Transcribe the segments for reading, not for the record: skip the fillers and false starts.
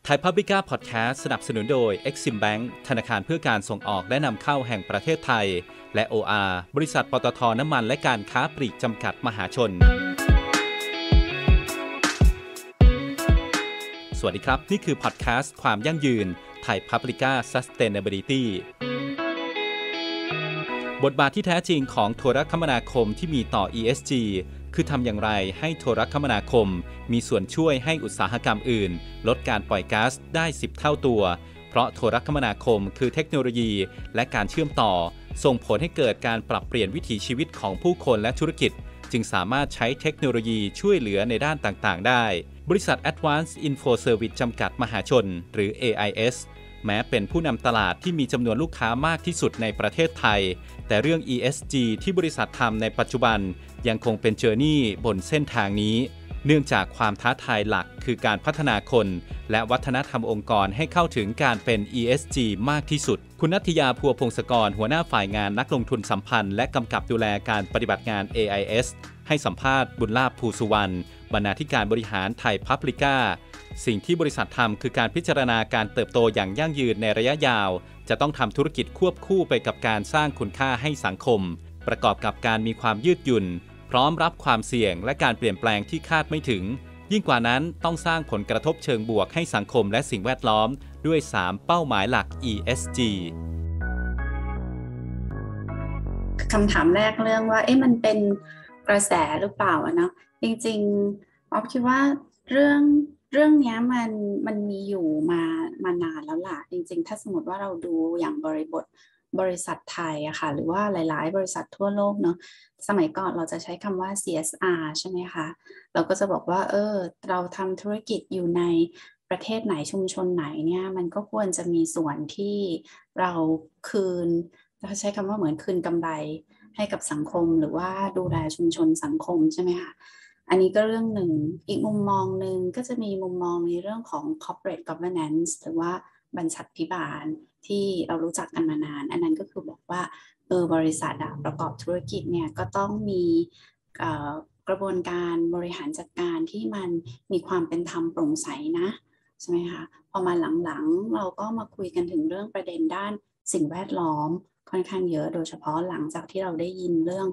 Thai Publica Podcast สนับสนุนโดย Exim Bank ธนาคารเพื่อการส่งออกและนำเข้าแห่งประเทศไทยและ OR บริษัทปตท.น้ำมันและการค้าปลีกจำกัดมหาชนสวัสดีครับนี่คือพอดแคสต์ความยั่งยืน Thai Publica Sustainability บทบาทที่แท้จริงของโทรคมนาคมที่มีต่อ ESG คือทำอย่างไรให้โทรคมนาคมมีส่วนช่วยให้อุตสาหกรรมอื่นลดการปล่อยก๊าซได้10 เท่าตัวเพราะโทรคมนาคมคือเทคโนโลยีและการเชื่อมต่อส่งผลให้เกิดการปรับเปลี่ยนวิถีชีวิตของผู้คนและธุรกิจจึงสามารถใช้เทคโนโลยีช่วยเหลือในด้านต่างๆได้บริษัท Advanced Info Service จำกัดมหาชนหรือ AIS แม้เป็นผู้นำตลาดที่มีจำนวนลูกค้ามากที่สุดในประเทศไทยแต่เรื่อง ESG ที่บริษัททำในปัจจุบันยังคงเป็นเจอร์นี่บนเส้นทางนี้เนื่องจากความท้าทายหลักคือการพัฒนาคนและวัฒนธรรมองค์กรให้เข้าถึงการเป็น ESG มากที่สุดคุณณัฐยาพัวพงศกรหัวหน้าฝ่ายงานนักลงทุนสัมพันธ์และกำกับดูแลการปฏิบัติงาน AIS ให้สัมภาษณ์บุญลาภภูสุวรรณบรรณาธิการบริหารไทยพับลิก้าสิ่งที่บริษัททำคือการพิจารณาการเติบโตอย่างยั่งยืนในระยะยาวจะต้องทำธุรกิจควบคู่ไปกับการสร้างคุณค่าให้สังคมประกอบกับการมีความยืดหยุ่นพร้อมรับความเสี่ยงและการเปลี่ยนแปลงที่คาดไม่ถึงยิ่งกว่านั้นต้องสร้างผลกระทบเชิงบวกให้สังคมและสิ่งแวดล้อมด้วย3เป้าหมายหลัก ESG คำถามแรกเรื่องว่ามันเป็นกระแสหรือเปล่าเนาะจริงๆอ๊อฟคิดว่าเรื่องนี้มันมีอยู่มานานแล้วล่ะจริงๆถ้าสมมติว่าเราดูอย่างบริบทบริษัทไทยอะค่ะหรือว่าหลายๆบริษัททั่วโลกเนาะสมัยก่อนเราจะใช้คำว่า CSR ใช่ไหมคะเราก็จะบอกว่าเราทำธุรกิจอยู่ในประเทศไหนชุมชนไหนเนี่ยมันก็ควรจะมีส่วนที่เราคืนเราใช้คำว่าเหมือนคืนกำไรให้กับสังคมหรือว่าดูแลชุมชนสังคมใช่ไหมคะอันนี้ก็เรื่องหนึ่งอีกมุมมองหนึ่งก็จะมีมุมมองในเรื่องของ corporate governance หรือว่าบรรษัทพิบาลที่เรารู้จักกันมานานอันนั้นก็คือบอกว่าบริษัทประกอบธุรกิจเนี่ยก็ต้องมีกระบวนการบริหารจัดการที่มันมีความเป็นธรรมโปร่งใสนะใช่ไหมคะพอมาหลังๆเราก็มาคุยกันถึงเรื่องประเด็นด้านสิ่งแวดล้อมค่อนข้างเยอะโดยเฉพาะหลังจากที่เราได้ยินเรื่อง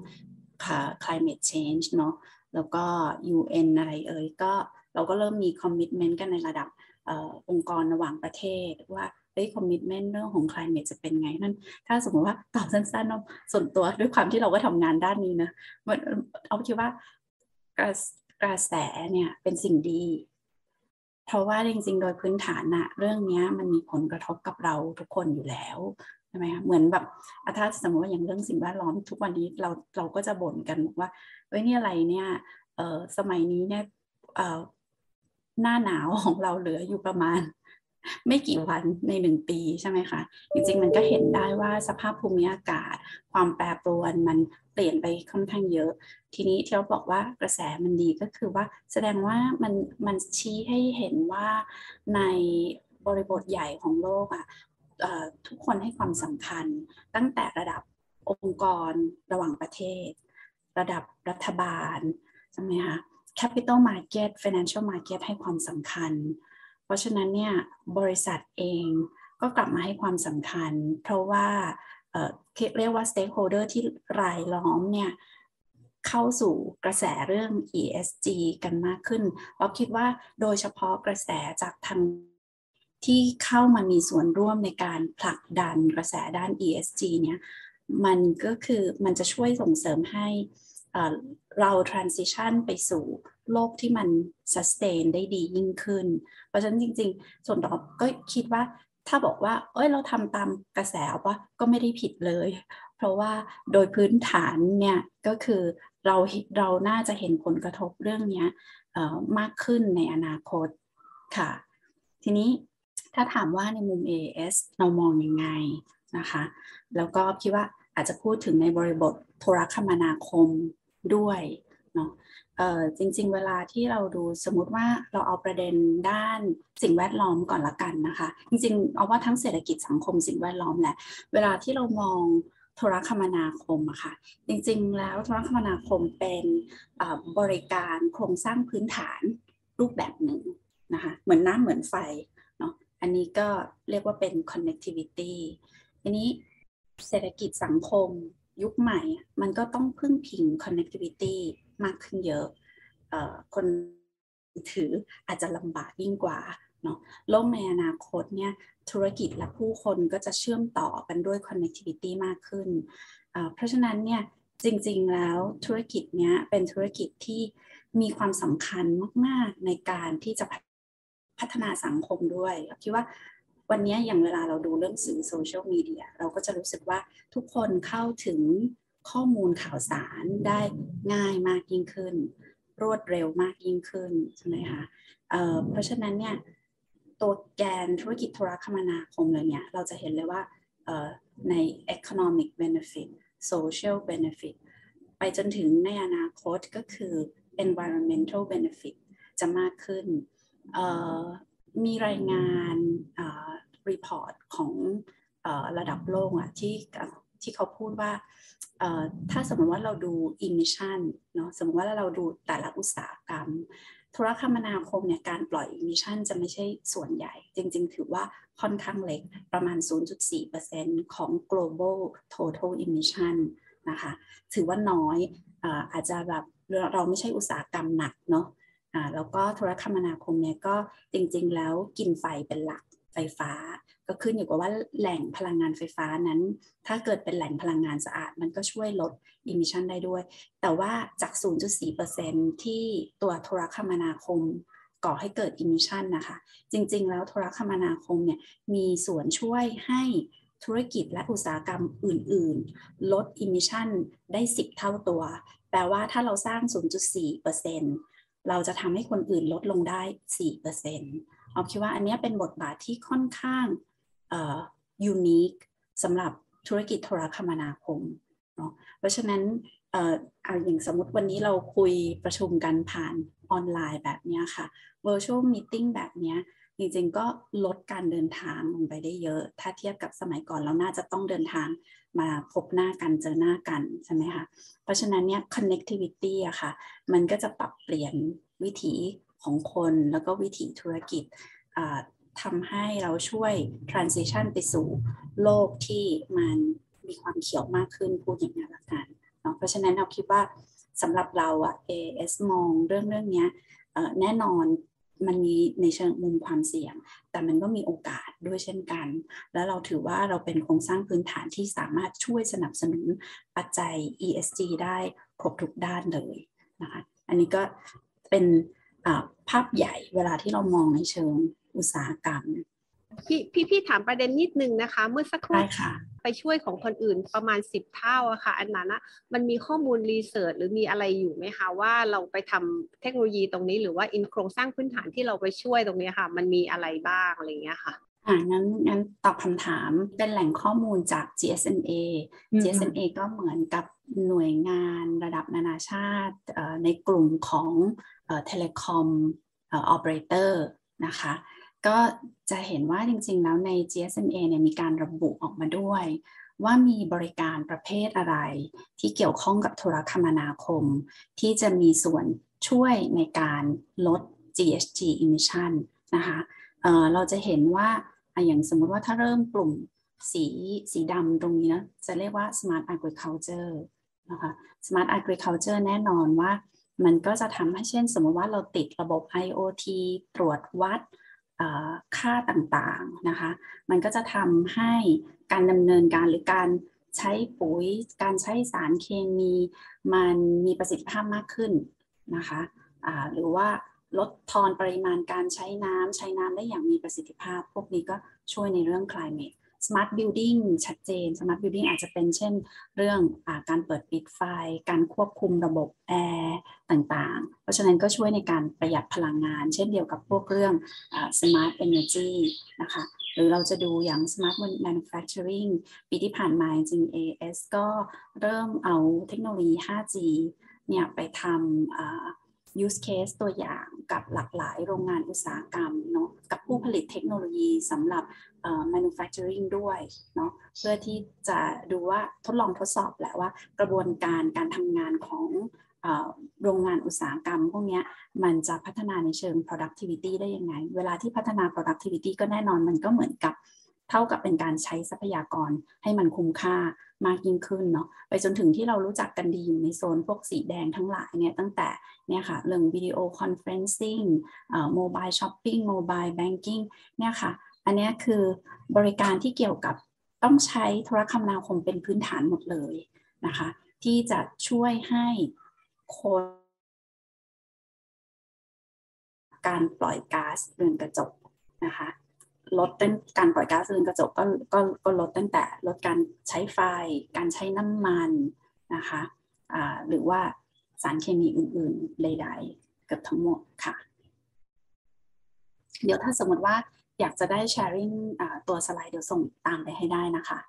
climate change เนาะแล้วก็ UN อะไรก็เราก็เริ่มมีคอมมิตเมนต์กันในระดับองค์กรระหว่างประเทศว่าคอมมิตเมนต์เรื่องของ climate จะเป็นไงนั่นถ้าสมมติว่าตอบสั้นๆเนาะส่วนตัวด้วยความที่เราก็ทำงานด้านนี้นะเอาคิดว่ากระแสเนี่ยเป็นสิ่งดีเพราะว่าจริงๆโดยพื้นฐานนะเรื่องนี้มันมีผลกระทบกับเราทุกคนอยู่แล้วใช่ไหมคะเหมือนแบบถ้าสมมติว่าอย่างเรื่องสิ่งแวดล้อมทุกวันนี้เราก็จะบ่นกันว่านี่อะไรเนี่ยสมัยนี้เนี่ยหน้าหนาวของเราเหลืออยู่ประมาณไม่กี่วันใน1 ปีใช่ไหมคะจริงๆมันก็เห็นได้ว่าสภาพภูมิอากาศความแปรปรวนมันเปลี่ยนไปค่อนข้างเยอะทีนี้ที่เราบอกว่ากระแสมันดีก็คือว่าแสดงว่ามันชี้ให้เห็นว่าในบริบทใหญ่ของโลกทุกคนให้ความสำคัญตั้งแต่ระดับองค์กรระหว่างประเทศระดับรัฐบาลใช่ไหมคะ Capital Market Financial Market ให้ความสำคัญเพราะฉะนั้นเนี่ยบริษัทเองก็กลับมาให้ความสำคัญเพราะว่าเรียกว่า stakeholder ที่รายล้อมเนี่ยเข้าสู่กระแสเรื่อง ESG กันมากขึ้นเราคิดว่าโดยเฉพาะกระแสจากทางที่เข้ามามีส่วนร่วมในการผลักดันกระแสด้าน ESG เนี่ยมันก็คือมันจะช่วยส่งเสริมให้เรา transition ไปสู่โลกที่มัน sustain ได้ดียิ่งขึ้นเพราะฉะนั้นจริงๆส่วนต่อก็คิดว่าถ้าบอกว่าเราทำตามกระแสว่าก็ไม่ได้ผิดเลยเพราะว่าโดยพื้นฐานเนี่ยก็คือเราน่าจะเห็นผลกระทบเรื่องนี้มากขึ้นในอนาคตค่ะทีนี้ถ้าถามว่าในมุม AIS เรามองยังไงนะคะแล้วก็คิดว่าอาจจะพูดถึงในบริบทโทรคมนาคมด้วยเนาะจริงๆเวลาที่เราดูสมมติว่าเราเอาประเด็นด้านสิ่งแวดล้อมก่อนละกันนะคะจริงๆเอาว่าทั้งเศรษฐกิจสังคมสิ่งแวดล้อมแหละเวลาที่เรามองโทรคมนาคมอะค่ะจริงๆแล้วโทรคมนาคมเป็นบริการโครงสร้างพื้นฐานรูปแบบหนึ่งนะคะเหมือนน้ำเหมือนไฟ เนาะอันนี้ก็เรียกว่าเป็น connectivity ทีนี้เศรษฐกิจสังคมยุคใหม่มันก็ต้องพึ่งพิง connectivity มากขึ้นเยอะคนถืออาจจะลำบากยิ่งกว่าเนาะโลกในอนาคตเนี่ยธุรกิจและผู้คนก็จะเชื่อมต่อกันด้วย connectivity มากขึ้นเพราะฉะนั้นเนี่ยจริงๆแล้วธุรกิจเนี้ยเป็นธุรกิจที่มีความสำคัญมากๆในการที่จะพัฒนาสังคมด้วยคิดว่าวันนี้อย่างเวลาเราดูเรื่องสื่อโซเชียลมีเดียเราก็จะรู้สึกว่าทุกคนเข้าถึงข้อมูลข่าวสารได้ง่ายมากยิ่งขึ้นรวดเร็วมากยิ่งขึ้นใช่ไหมคะเพราะฉะนั้นเนี่ยตัวแกนธุรกิจโทรคมนาคมเลยเนี่ยเราจะเห็นเลยว่าใน economic benefit social benefit ไปจนถึงในอนาคตก็คือ environmental benefit จะมากขึ้นมีรายงานreport ของระดับโลกที่เขาพูดว่าถ้าสมมติว่าเราดู emission เนาะสมมติว่าเราดูแต่ละอุตสาหกรรมโทรคมนาคมเนี่ยการปล่อย emission จะไม่ใช่ส่วนใหญ่จริงๆถือว่าค่อนข้างเล็กประมาณ 0.4% ของ global total emission นะคะถือว่าน้อยอาจจะแบบเราไม่ใช่อุตสาหกรรมหนักเนาะแล้วก็โทรคมนาคมเนี่ยก็จริงๆแล้วกินไฟเป็นหลักไฟฟ้าก็ขึ้นอยู่กับว่าแหล่งพลังงานไฟฟ้านั้นถ้าเกิดเป็นแหล่งพลังงานสะอาดมันก็ช่วยลด emission ได้ด้วยแต่ว่าจาก 0.4% ที่ตัวโทรคมนาคมก่อให้เกิด emission นะคะจริงๆแล้วโทรคมนาคมเนี่ยมีส่วนช่วยให้ธุรกิจและอุตสาหกรรมอื่นๆลด emission ได้10 เท่าตัวแปลว่าถ้าเราสร้าง 0.4% เราจะทำให้คนอื่นลดลงได้ 4%เอาคิดว่าอันนี้เป็นบทบาทที่ค่อนข้างunique สำหรับธุรกิจโทรคมนาคมเนาะเพราะฉะนั้นอย่างสมมติวันนี้เราคุยประชุมกันผ่านออนไลน์แบบนี้ค่ะ virtual meeting แบบนี้จริงๆก็ลดการเดินทางลงไปได้เยอะถ้าเทียบกับสมัยก่อนเราน่าจะต้องเดินทางมาพบหน้ากันเจอหน้ากันใช่ไหมคะเพราะฉะนั้นเนี่ย connectivity อะค่ะมันก็จะปรับเปลี่ยนวิถีของคนแล้วก็วิถีธุรกิจทำให้เราช่วย transition ไปสู่โลกที่มันมีความเขียวมากขึ้นพูดอย่างนี้ละกันเนาะเพราะฉะนั้นเราคิดว่าสำหรับเราอะ AS มองเรื่องนี้แน่นอนมันมีในเชิงมุมความเสี่ยงแต่มันก็มีโอกาสด้วยเช่นกันแล้วเราถือว่าเราเป็นโครงสร้างพื้นฐานที่สามารถช่วยสนับสนุนปัจจัย ESG ได้ครบทุกด้านเลยนะคะอันนี้ก็เป็นภาพใหญ่เวลาที่เรามองในเชิงอุตสาหกรรมพี่ถามประเด็นนิดนึงนะคะเมื่อสักครู่ไปช่วยของคนอื่นประมาณ10 เท่าอะค่ะอันนั้นนะมันมีข้อมูลรีเสิร์ชหรือมีอะไรอยู่ไหมคะว่าเราไปทำเทคโนโลยีตรงนี้หรือว่าโครงสร้างพื้นฐานที่เราไปช่วยตรงนี้ค่ะมันมีอะไรบ้างอะไรอย่างเงี้ยค่ะงั้นตอบคำถามเป็นแหล่งข้อมูลจาก GSMA GSMA ก็เหมือนกับหน่วยงานระดับนานาชาติในกลุ่มของTelecom Operator นะคะก็จะเห็นว่าจริงๆแล้วใน GSMA เนี่ยมีการระบุออกมาด้วยว่ามีบริการประเภทอะไรที่เกี่ยวข้องกับโทรคมนาคมที่จะมีส่วนช่วยในการลด GHG emission นะคะเราจะเห็นว่าอย่างสมมติว่าถ้าเริ่มกลุ่มสีดำตรงนี้นะจะเรียกว่า Smart Agriculture นะคะ Smart Agriculture แน่นอนว่ามันก็จะทำให้เช่นสมมติว่าเราติดระบบ IoT ตรวจวัดค่าต่างๆนะคะมันก็จะทำให้การดำเนินการหรือการใช้ปุ๋ยการใช้สารเคมีมันมีประสิทธิภาพมากขึ้นนะคะหรือว่าลดทอนปริมาณการใช้น้ำได้อย่างมีประสิทธิภาพพวกนี้ก็ช่วยในเรื่อง climate Smart Building ชัดเจน Smart Building อาจจะเป็นเช่นเรื่องการเปิดปิดไฟการควบคุมระบบแอร์ต่างๆเพราะฉะนั้นก็ช่วยในการประหยัดพลังงานเช่นเดียวกับพวกเรื่องSmart Energy นะคะหรือเราจะดูอย่าง Smart Manufacturing ปีที่ผ่านมาจริง AS ก็เริ่มเอาเทคโนโลยี 5G เนี่ยไปทำuse case ตัวอย่างกับหลากหลายโรงงานอุตสาหกรรมเนาะกับผู้ผลิตเทคโนโลยีสำหรับmanufacturing ด้วยเนาะเพื่อที่จะดูว่าทดลองทดสอบแหละว่ากระบวนการทำงานของโรงงานอุตสาหกรรมพวกนี้มันจะพัฒนาในเชิง productivity ได้ยังไงเวลาที่พัฒนา productivity ก็แน่นอนมันก็เหมือนกับเท่ากับเป็นการใช้ทรัพยากรให้มันคุ้มค่ามากยิ่งขึ้นเนาะไปจนถึงที่เรารู้จักกันดีอยู่ในโซนพวกสีแดงทั้งหลายเนี่ยตั้งแต่เนี่ยค่ะเรื่องวิดีโอคอนเฟรนซิ่งโมบายช้อปปิ้งโมบายแบงกิ้งเนี่ยค่ะอันนี้คือบริการที่เกี่ยวกับต้องใช้โทรคมนาคมเป็นพื้นฐานหมดเลยนะคะที่จะช่วยให้คนการปล่อยก๊าซเรือนกระจกนะคะลดการปล่อยก๊าซเรือนกระจกก็ลดตั้งแต่ลดการใช้ไฟการใช้น้ำมันนะคะหรือว่าสารเคมีอื่นๆใดๆเกือบทั้งหมดค่ะเดี๋ยวถ้าสมมติว่าอยากจะได้ sharing ตัวสไลด์เดี๋ยวส่งตามไปให้ได้นะคะ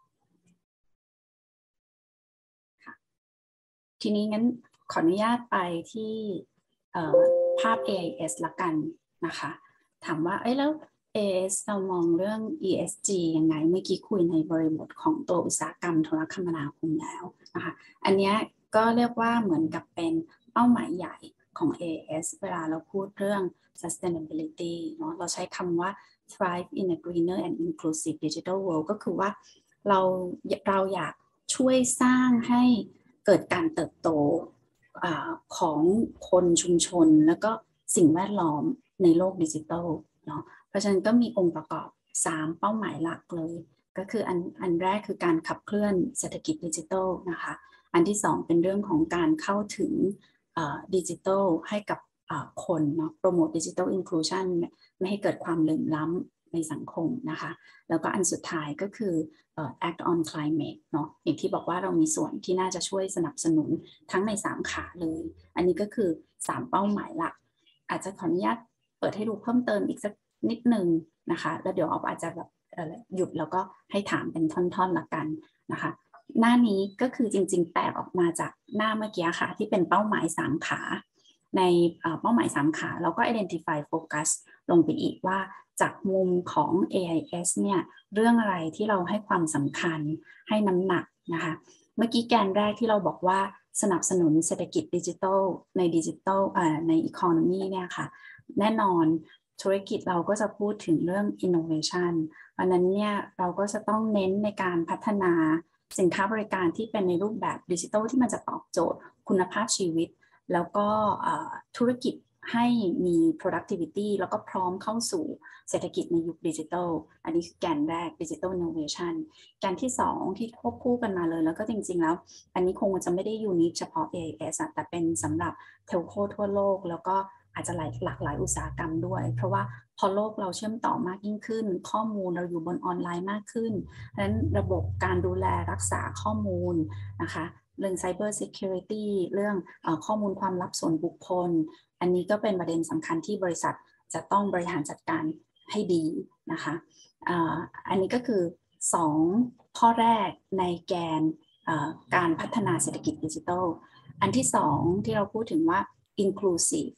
ทีนี้งั้นขออนุญาตไปที่ภาพ AIS ละกันนะคะถามว่าแล้ว AIS เรามองเรื่อง ESG ยังไงเมื่อกี้คุยในบริบทของตัวอุตสาหกรรมโทรคมนาคมแล้วนะคะอันนี้ก็เรียกว่าเหมือนกับเป็นเป้าหมายใหญ่ของ AIS เวลาเราพูดเรื่อง sustainability เนาะเราใช้คำว่า thrive in a greener and inclusive digital world ก็คือว่าเราอยากช่วยสร้างให้เกิดการเติบโตของคนชุมชนแล้วก็สิ่งแวดล้อมในโลกดิจิทัลเนาะเพราะฉะนั้นก็มีองค์ประกอบ3เป้าหมายหลักเลยก็คืออันแรกคือการขับเคลื่อนเศรษฐกิจดิจิทัลนะคะอันที่2เป็นเรื่องของการเข้าถึงดิจิทัลให้กับคนเนาะโปรโมทดิจิทัลอินคลูชันไม่ให้เกิดความเหลื่อมล้ำในสังคมนะคะแล้วก็อันสุดท้ายก็คือact on climate เนาะอย่างที่บอกว่าเรามีส่วนที่น่าจะช่วยสนับสนุนทั้งใน3ขาเลยอันนี้ก็คือ3เป้าหมายหลักอาจจะขออนุญาตเปิดให้ดูเพิ่มเติมอีกสักนิดนึงนะคะแล้วเดี๋ยวอาจจะแบบหยุดแล้วก็ให้ถามเป็นท่อนๆละกันนะคะหน้านี้ก็คือจริงๆแตกออกมาจากหน้าเมื่อกี้ค่ะที่เป็นเป้าหมาย3ขาในเป้าหมาย3ขาเราก็ identify focus ลงไปอีกว่าจากมุมของ AIS เนี่ยเรื่องอะไรที่เราให้ความสำคัญให้น้ำหนักนะคะเมื่อกี้แกนแรกที่เราบอกว่าสนับสนุนเศรษฐกิจดิจิทัลในดิจิทัลใน economy เนี่ยค่ะแน่นอนธุรกิจเราก็จะพูดถึงเรื่อง innovation เพราะนั้นเนี่ยเราก็จะต้องเน้นในการพัฒนาสินค้าบริการที่เป็นในรูปแบบดิจิทัลที่มันจะตอบโจทย์คุณภาพชีวิตแล้วก็ธุรกิจให้มี productivity แล้วก็พร้อมเข้าสู่เศรษฐกิจในยุคดิจิทัลอันนี้คือแกนแรก Digital Innovation แกนที่2ที่ควบคู่กันมาเลยแล้วก็จริงๆแล้วอันนี้คงจะไม่ได้ยูนิคเฉพาะ AIS แต่เป็นสำหรับเทลโคทั่วโลกแล้วก็อาจจะหลากหลายอุตสาหกรรมด้วยเพราะว่าพอโลกเราเชื่อมต่อมากยิ่งขึ้นข้อมูลเราอยู่บนออนไลน์มากขึ้นเพราะฉะนั้นระบบการดูแลรักษาข้อมูลนะคะเรื่อง Cyber Security เรื่องข้อมูลความลับส่วนบุคคลอันนี้ก็เป็นประเด็นสำคัญที่บริษัทจะต้องบริหารจัดการให้ดีนะคะอันนี้ก็คือ2ข้อแรกในแกนการพัฒนาเศรษฐกิจดิจิทัลอันที่2ที่เราพูดถึงว่า inclusive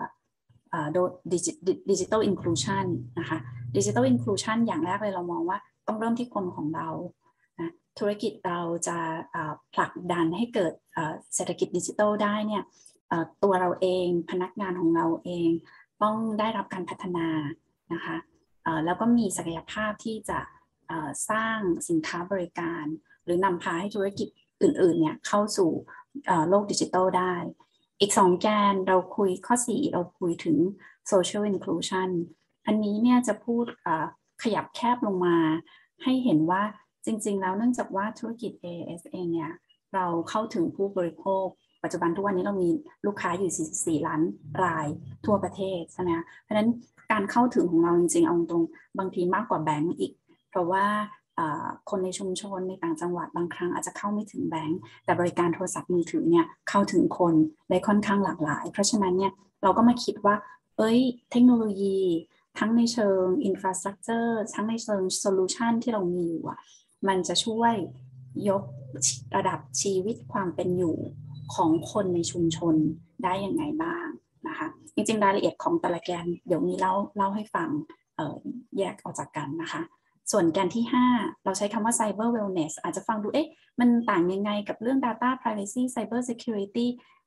digital inclusion นะคะ digital inclusion อย่างแรกเลยเรามองว่าต้องเริ่มที่คนของเรานะธุรกิจเราจะผลักดันให้เกิดเศรษฐกิจดิจิทัลได้เนี่ยตัวเราเองพนักงานของเราเองต้องได้รับการพัฒนานะคะแล้วก็มีศักยภาพที่จะสร้างสินค้าบริการหรือนำพาให้ธุรกิจอื่นๆเนี่ยเข้าสู่โลกดิจิทัลได้อีก2แกนเราคุยข้อ4เราคุยถึง social inclusion อันนี้เนี่ยจะพูดขยับแคบลงมาให้เห็นว่าจริงๆแล้วเนื่องจากว่าธุรกิจ AIS เองเนี่ยเราเข้าถึงผู้บริโภคปัจจุบันทุกวันนี้เรามีลูกค้าอยู่44ล้านรายทั่วประเทศใช่ไหมเพราะฉะนั้นการเข้าถึงของเราจริงๆเอาตรงบางทีมากกว่าแบงก์อีกเพราะว่าคนในชุมชนในต่างจังหวัดบางครั้งอาจจะเข้าไม่ถึงแบงก์แต่บริการโทรศัพท์มือถือเนี่ยเข้าถึงคนได้ค่อนข้างหลากหลายเพราะฉะนั้นเนี่ยเราก็มาคิดว่าเทคโนโลยีทั้งในเชิง infrastructure ทั้งในเชิง solution ที่เรามีอยู่มันจะช่วยยกระดับชีวิตความเป็นอยู่ของคนในชุมชนได้ยังไงบ้างนะคะจริงๆรายละเอียดของแต่ละแกนเดี๋ยวมีเล่าให้ฟังแยกออกจากกันนะคะส่วนแกนที่5เราใช้คำว่า Cyber Wellness อาจจะฟังดูมันต่างยังไงกับเรื่อง Data Privacy Cyber Security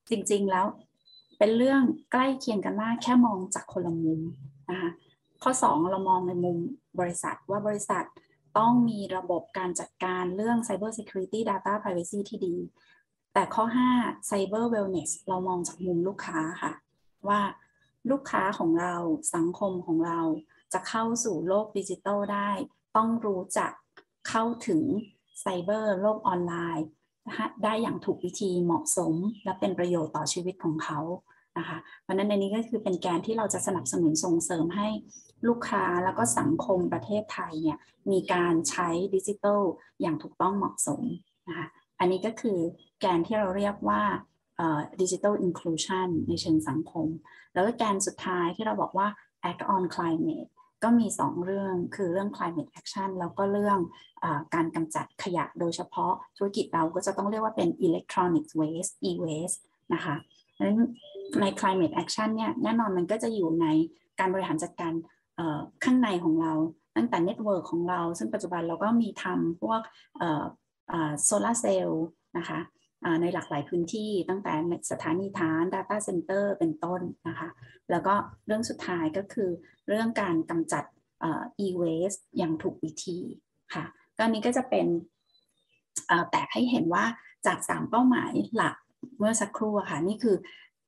จริงๆแล้วเป็นเรื่องใกล้เคียงกันมากแค่มองจากคนละมุมนะคะข้อ2เรามองในมุมบริษัทว่าบริษัทต้องมีระบบการจัดการเรื่อง Cyber Security Data Privacy ที่ดีแต่ข้อ5 Cyber Wellness เรามองจากมุมลูกค้าค่ะว่าลูกค้าของเราสังคมของเราจะเข้าสู่โลกดิจิทัลได้ต้องรู้จักเข้าถึงไซเบอร์โลกออนไลน์ได้อย่างถูกวิธีเหมาะสมและเป็นประโยชน์ต่อชีวิตของเขานะคะเพราะนั้นในนี้ก็คือเป็นแกนที่เราจะสนับสนุนส่งเสริมให้ลูกค้าแล้วก็สังคมประเทศไทยเนี่ยมีการใช้ดิจิทัลอย่างถูกต้องเหมาะสมนะคะอันนี้ก็คือแกนที่เราเรียกว่าdigital inclusion ในเชิงสังคมแล้วก็แกนสุดท้ายที่เราบอกว่า act on climate ก็มี2เรื่องคือเรื่อง climate action แล้วก็เรื่องการกำจัดขยะโดยเฉพาะธุรกิจเราก็จะต้องเรียกว่าเป็น electronic waste e-waste นะคะดังนั้นใน climate action เนี่ยแน่นอนมันก็จะอยู่ในการบริหารจัดการข้างในของเราตั้งแต่ network ของเราซึ่งปัจจุบันเราก็มีทำพวกโซลาร์เซลล์นะคะในหลากหลายพื้นที่ตั้งแต่สถานีฐาน Data Center เป็นต้นนะคะแล้วก็เรื่องสุดท้ายก็คือเรื่องการกำจัดe-waste อย่างถูกวิธีค่ะก็นี้ก็จะเป็นแตกให้เห็นว่าจาก3เป้าหมายหลักเมื่อสักครู่ค่ะนี่คือ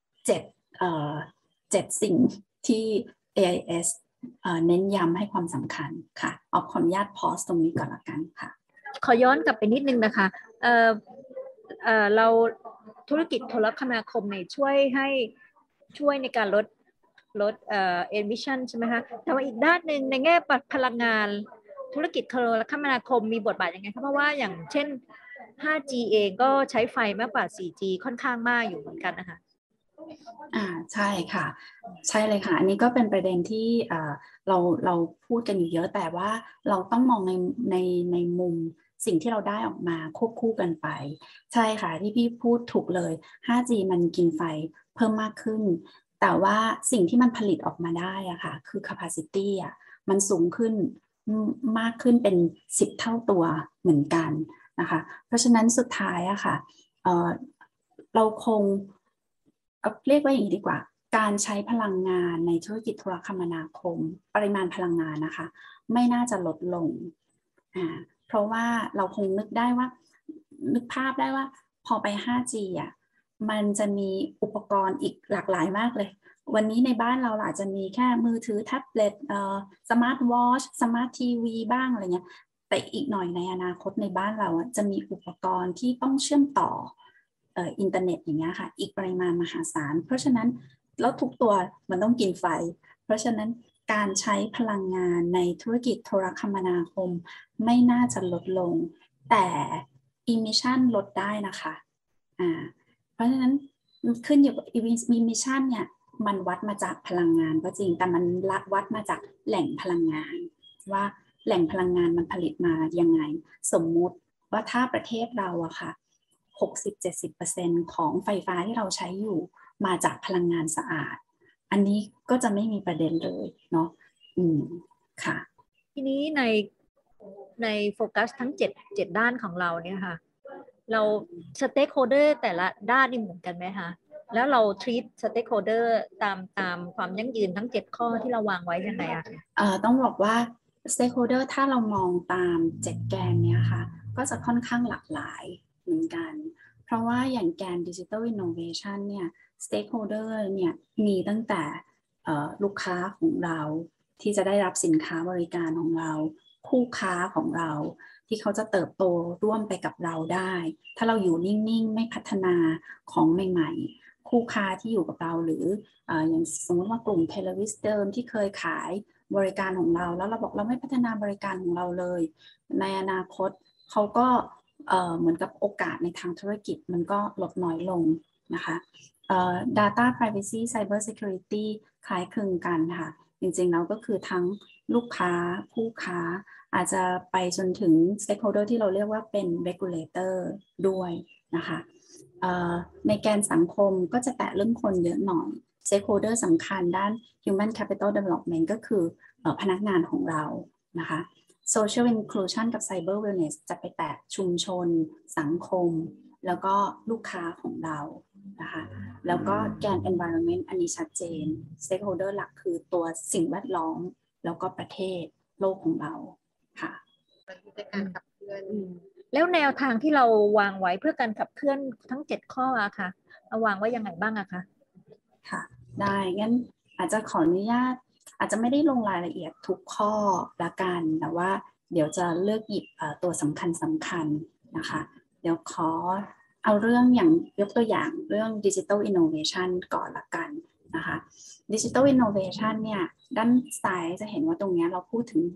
7สิ่งที่ AIS เน้นย้ำให้ความสำคัญค่ะเอาขออนุญาตพอสตรงนี้ก่อนละกันค่ะขอย้อนกลับไปนิดนึงนะคะเราธุรกิจโทรคมนาคมเนี่ยช่วยในการลดemission ใช่ไหมคะแต่ว่าอีกด้านหนึ่งในแง่พลังงานธุรกิจโทรคมนาคมมีบทบาทยังไงคะเพราะว่าอย่างเช่น 5G เองก็ใช้ไฟมากกว่า 4G ค่อนข้างมากอยู่เหมือนกันนะคะใช่ค่ะใช่เลยค่ะอันนี้ก็เป็นประเด็นที่เราพูดกันอยู่เยอะแต่ว่าเราต้องมองในมุมสิ่งที่เราได้ออกมาควบคู่กันไปใช่ค่ะที่พี่พูดถูกเลย 5G มันกินไฟเพิ่มมากขึ้นแต่ว่าสิ่งที่มันผลิตออกมาได้อะค่ะคือ capacity อะมันสูงขึ้นมากขึ้นเป็น10 เท่าตัวเหมือนกันนะคะเพราะฉะนั้นสุดท้ายอะค่ะเราคงเรียกว่าอย่างนี้ดีกว่าการใช้พลังงานในธุรกิจโทรคมนาคมปริมาณพลังงานนะคะไม่น่าจะลดลงเพราะว่าเราคงนึกภาพได้ว่าพอไป 5G อ่ะมันจะมีอุปกรณ์อีกหลากหลายมากเลยวันนี้ในบ้านเราอาจจะมีแค่มือถือแท็บเล็ตสมาร์ทวอชสมาร์ททีวีบ้างอะไรเงี้ยแต่อีกหน่อยในอนาคตในบ้านเราจะมีอุปกรณ์ที่ต้องเชื่อมต่ออินเทอร์เน็ตอย่างเงี้ยค่ะอีกปริมาณมหาศาลเพราะฉะนั้นแล้วทุกตัวมันต้องกินไฟเพราะฉะนั้นการใช้พลังงานในธุรกิจโทรคมนาคมไม่น่าจะลดลงแต่ emission ลดได้นะคะเพราะฉะนั้นขึ้นอยู่กับ emission เนี่ยมันวัดมาจากพลังงานก็จริงแต่มันวัดมาจากแหล่งพลังงานว่าแหล่งพลังงานมันผลิตมายังไงสมมุติว่าถ้าประเทศเราอะค่ะ60-70% ของไฟฟ้าที่เราใช้อยู่มาจากพลังงานสะอาดอันนี้ก็จะไม่มีประเด็นเลยเนาะค่ะทีนี้ในโฟกัสทั้ง7ด้านของเราเนี่ยค่ะเราสเต็กโฮเดอร์แต่ละด้านนี่เหมือนกันไหมคะแล้วเรา treat สเต็กโฮเดอร์ตามความยั่งยืนทั้ง7ข้อที่เราวางไว้ยังไงอะต้องบอกว่า stakeholder ถ้าเรามองตาม7แกนเนี้ยค่ะก็จะค่อนข้างหลากหลายเหมือนกันเพราะว่าอย่างแกน Digital Innovation เนี่ย Stakeholder เนี่ยมีตั้งแต่ลูกค้าของเราที่จะได้รับสินค้าบริการของเราคู่ค้าของเราที่เขาจะเติบโตร่วมไปกับเราได้ถ้าเราอยู่นิ่งๆไม่พัฒนาของใหม่ๆคู่ค้าที่อยู่กับเราหรืออย่างสมมติว่ากลุ่มเทเลวิสเดิมที่เคยขายบริการของเราแล้วเราบอกเราไม่พัฒนาบริการของเราเลยในอนาคตเขาก็เหมือนกับโอกาสในทางธุรกิจมันก็ลดน้อยลงนะคะData Privacy Cyber Security คล้ายคลึงกันค่ะจริงๆแล้วก็คือทั้งลูกค้าผู้ค้าอาจจะไปจนถึง Stakeholder ที่เราเรียกว่าเป็น Regulator ด้วยนะคะในแกนสังคมก็จะแตะเรื่องคนเยอะหน่อย Stakeholder สำคัญด้าน Human Capital Development ก็คือพนักงานของเรานะคะ Social Inclusion กับ Cyber Wellness จะไปแตะชุมชนสังคมแล้วก็ลูกค้าของเรานะคะแล้วก็แกน environment อันนี้ชัดเจน stakeholder หลักคือตัวสิ่งแวดล้อมแล้วก็ประเทศโลกของเราค่ะในการขับเคลื่อนแล้วแนวทางที่เราวางไว้เพื่อการขับเคลื่อนทั้ง7ข้ออะค่ะเอาวางไว้ยังไงบ้างอะคะค่ะได้งั้นอาจจะขออนุญาตอาจจะไม่ได้ลงรายละเอียดทุกข้อละกันแต่ว่าเดี๋ยวจะเลือกหยิบตัวสำคัญนะคะเดี๋ยวขอเอาเรื่องอย่างยกตัวอย่างเรื่อง Digital Innovation ก่อนละกันนะคะ Digital Innovation เนี่ยด้านซ้ายจะเห็นว่าตรงนี้เราพูดถึง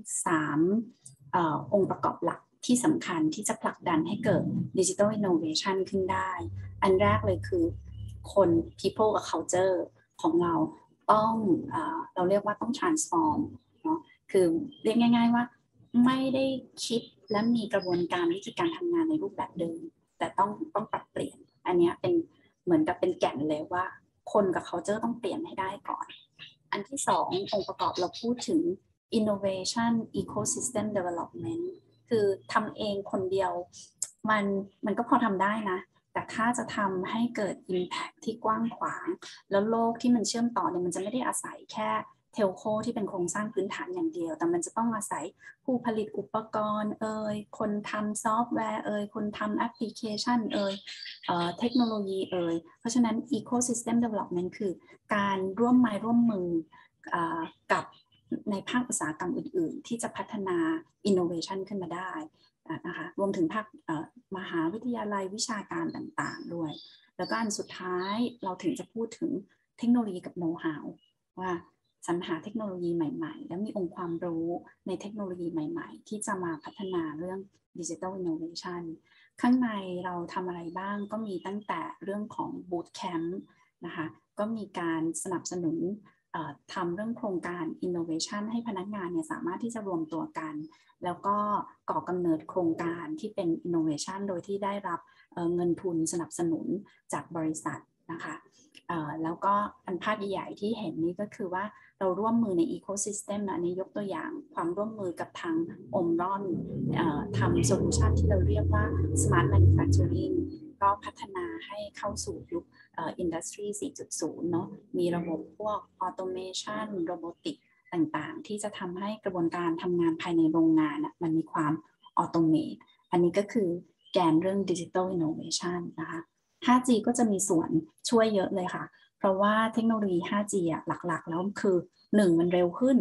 3องค์ประกอบหลักที่สำคัญที่จะผลักดันให้เกิด Digital Innovation ขึ้นได้อันแรกเลยคือคน people กับ culture ของเราต้องเราเรียกว่าต้อง transform เนาะคือเรียกง่ายๆว่าไม่ได้คิดและมีกระบวนการวิธีการทำงานในรูปแบบเดิมแต่ต้องปรับเปลี่ยนอันนี้เป็นเหมือนกับเป็นแก่นเลยว่าคนกับ culture ต้องเปลี่ยนให้ได้ก่อนอันที่2องค์ประกอบเราพูดถึง innovation ecosystem development คือทำเองคนเดียวมันก็พอทำได้นะแต่ถ้าจะทำให้เกิด impact ที่กว้างขวางแล้วโลกที่มันเชื่อมต่อเนี่ยมันจะไม่ได้อาศัยแค่เทลโคที่เป็นโครงสร้างพื้นฐานอย่างเดียวแต่มันจะต้องอาศัยผู้ผลิตอุปกรณ์คนทำซอฟต์แวร์คนทำแอปพลิเคชันเทคโนโลยีเพราะฉะนั้น ecosystem development คือการร่วมไม้ร่วมมือกับในภาคอุตสาหกรรมอื่นๆที่จะพัฒนา innovation ขึ้นมาได้นะคะรวมถึงภาคมหาวิทยาลัยวิชาการต่างๆด้วยแล้วก็อันสุดท้ายเราถึงจะพูดถึงเทคโนโลยีกับโน้ตฮาวว่าสรรหาเทคโนโลยีใหม่ๆและมีองค์ความรู้ในเทคโนโลยีใหม่ๆที่จะมาพัฒนาเรื่อง Digital Innovation ข้างในเราทำอะไรบ้างก็มีตั้งแต่เรื่องของ Boot Camp นะคะก็มีการสนับสนุนทำเรื่องโครงการ Innovation ให้พนักงานเนี่ยสามารถที่จะรวมตัวกันแล้วก็ก่อกำเนิดโครงการที่เป็น Innovation โดยที่ได้รับเงินทุนสนับสนุนจากบริษัทนะคะแล้วก็อันภาพใหญ่ๆที่เห็นนี้ก็คือว่าเราร่วมมือใน Ecosystem นะอันนี้ยกตัวอย่างความร่วมมือกับทางอมรอนทำโซลูชันที่เราเรียกว่า Smart Manufacturing ก็พัฒนาให้เข้าสู่ยุคIndustry 4.0 เนาะมีระบบพวก Automation Robotic ต่างๆที่จะทำให้กระบวนการทำงานภายในโรงงานมันมีความออโตเมตอันนี้ก็คือแกนเรื่อง Digital Innovation นะคะ 5G ก็จะมีส่วนช่วยเยอะเลยค่ะเพราะว่าเทคโนโลยี 5G หลักๆแล้วคือ 1. มันเร็วขึ้น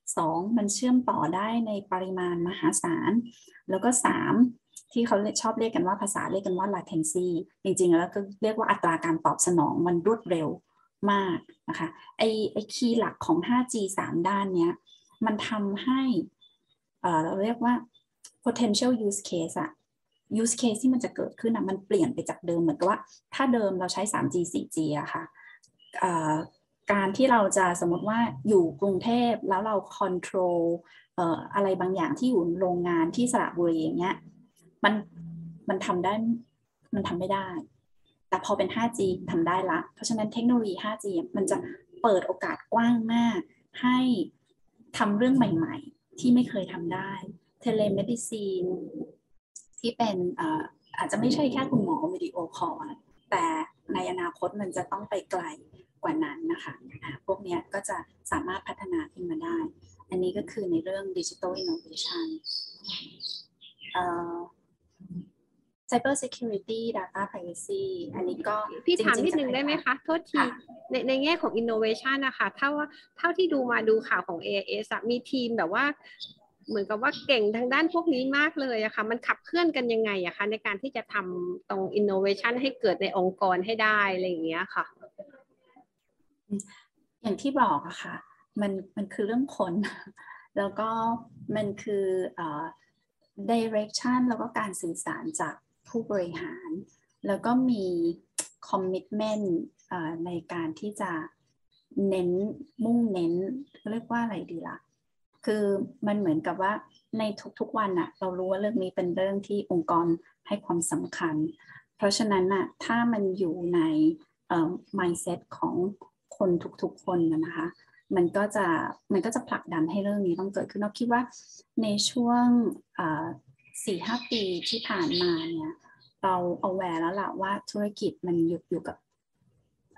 2. มันเชื่อมต่อได้ในปริมาณมหาศาลแล้วก็ 3. ที่เขาชอบเรียกกันว่าภาษาเรียกกันว่า latency จริงๆแล้วก็เรียกว่าอัตราการตอบสนองมันรวดเร็วมากนะคะไอ้คีย์หลักของ 5G 3 ด้านเนี้ยมันทำให้เราเรียกว่า potential use case use case ที่มันจะเกิดขึ้นมันเปลี่ยนไปจากเดิมเหมือนกับว่าถ้าเดิมเราใช้ 3G 4G อะค่ะการที่เราจะสมมติว่าอยู่กรุงเทพแล้วเรา control อะไรบางอย่างที่อยู่โรงงานที่สระบุรีอย่างเงี้ยมันทำไม่ได้แต่พอเป็น 5G ทำได้ละเพราะฉะนั้นเทคโนโลยี 5G มันจะเปิดโอกาสกว้างมากให้ทำเรื่องใหม่ๆที่ไม่เคยทำได้ telemedicine ที่เป็นอาจจะไม่ใช่แค่คุณหมอวิดีโอคอลแต่ในอนาคตมันจะต้องไปไกลกว่านั้นนะคะพวกนี้ก็จะสามารถพัฒนาขึ้นมาได้อันนี้ก็คือในเรื่อง Digital Innovation Cyber Security Data Privacy อันนี้ก็พี่ถามนิดนึงได้ไหมคะโทษทีในแง่ของ Innovation นะคะเท่าที่ดูข่าวของ AIS มีทีมแบบว่าเหมือนกับว่าเก่งทางด้านพวกนี้มากเลยอะค่ะมันขับเคลื่อนกันยังไงอะคะในการที่จะทำตรง innovation ให้เกิดในองค์กรให้ได้อะไรอย่างเงี้ยค่ะอย่างที่บอกอะค่ะมันคือเรื่องคนแล้วก็มันคือdirection แล้วก็การสื่อสารจากผู้บริหารแล้วก็มี commitment ในการที่จะมุ่งเน้นเรียกว่าอะไรดีล่ะคือมันเหมือนกับว่าในทุกๆวันเรารู้ว่าเรื่องนี้เป็นเรื่องที่องค์กรให้ความสำคัญเพราะฉะนั้นถ้ามันอยู่ในmindset ของคนทุกๆคนนะคะมันก็จะผลักดันให้เรื่องนี้ต้องเกิดขึ้นเราคิดว่าในช่วง4-5 ปีที่ผ่านมาเนี่ยเราawareแล้วล่ะว่าธุรกิจมันอยู่กับ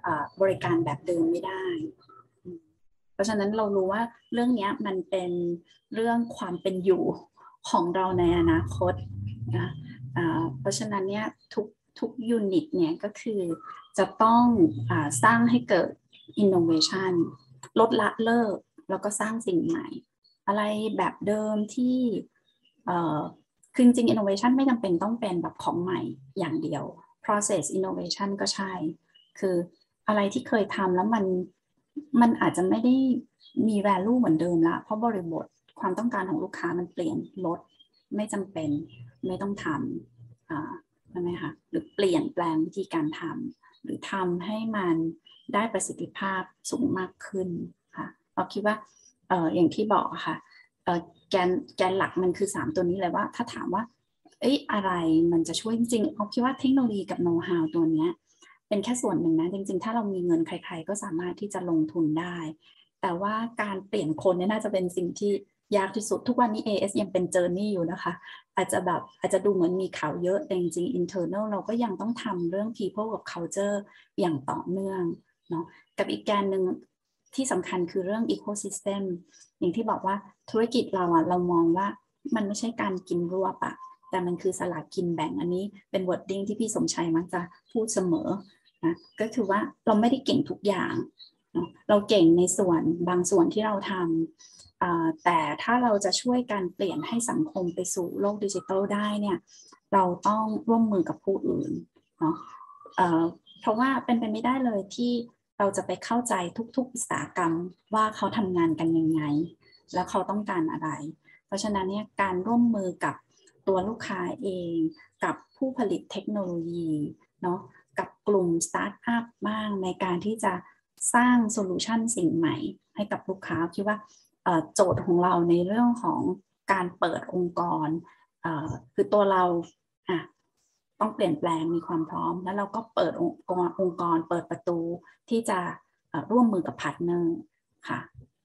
บริการแบบเดิมไม่ได้เพราะฉะนั้นเรารู้ว่าเรื่องนี้มันเป็นเรื่องความเป็นอยู่ของเราในอนาคตนะเพราะฉะนั้นเนี่ยทุกยูนิตเนี่ยก็คือจะต้องสร้างให้เกิด innovation ลดละเลิกแล้วก็สร้างสิ่งใหม่อะไรแบบเดิมที่คือจริง innovation ไม่จำเป็นต้องเป็นแบบของใหม่อย่างเดียว process innovation ก็ใช่คืออะไรที่เคยทำแล้วมันอาจจะไม่ได้มี value เหมือนเดิมละเพราะบริบทความต้องการของลูกค้ามันเปลี่ยนลดไม่จำเป็นไม่ต้องทำใช่ไหมคะหรือเปลี่ยนแปลงวิธีการทำหรือทำให้มันได้ประสิทธิภาพสูงมากขึ้นค่ะเราคิดว่าอย่างที่บอกค่ะแกนหลักมันคือ3ตัวนี้เลยว่าถ้าถามว่าอะไรมันจะช่วยจริงๆเราคิดว่าเทคโนโลยีกับโน้ตฮาวตัวนี้เป็นแค่ส่วนหนึ่งนะจริงๆถ้าเรามีเงินใครๆก็สามารถที่จะลงทุนได้แต่ว่าการเปลี่ยนคนเนี่ยน่าจะเป็นสิ่งที่ยากที่สุดทุกวันนี้ AS ยังเป็นเจอร์นี่อยู่นะคะอาจจะดูเหมือนมีข่าวเยอะแต่จริงๆ internal เราก็ยังต้องทำเรื่อง people กับ culture อย่างต่อเนื่องเนาะกับอีกแกนหนึ่งที่สำคัญคือเรื่อง ecosystem อย่างที่บอกว่าธุรกิจเรามองว่ามันไม่ใช่การกินรวบอะแต่มันคือสลากกินแบ่งอันนี้เป็น wording ที่พี่สมชัยมักจะพูดเสมอนะก็คือว่าเราไม่ได้เก่งทุกอย่างเนาะเราเก่งในส่วนบางส่วนที่เราทำแต่ถ้าเราจะช่วยกันเปลี่ยนให้สังคมไปสู่โลกดิจิทัลได้เนี่ยเราต้องร่วมมือกับผู้อื่นเนาะเพราะว่าเป็นไปไม่ได้เลยที่เราจะไปเข้าใจทุกๆอุตสาหกรรมว่าเขาทำงานกันยังไงแล้วเขาต้องการอะไรเพราะฉะนั้นเนี่ยการร่วมมือกับตัวลูกค้าเองกับผู้ผลิตเทคโนโลยีเนาะกับกลุ่มสตาร์ทอัพบ้างในการที่จะสร้างโซลูชันสิ่งใหม่ให้กับลูกค้าคิดว่าโจทย์ของเราในเรื่องของการเปิดองค์กรคือตัวเราต้องเปลี่ยนแปลงมีความพร้อมแล้วเราก็เปิดองค์กรเปิดประตูที่จะร่วมมือกับพาร์ทเนอร์ค่ะ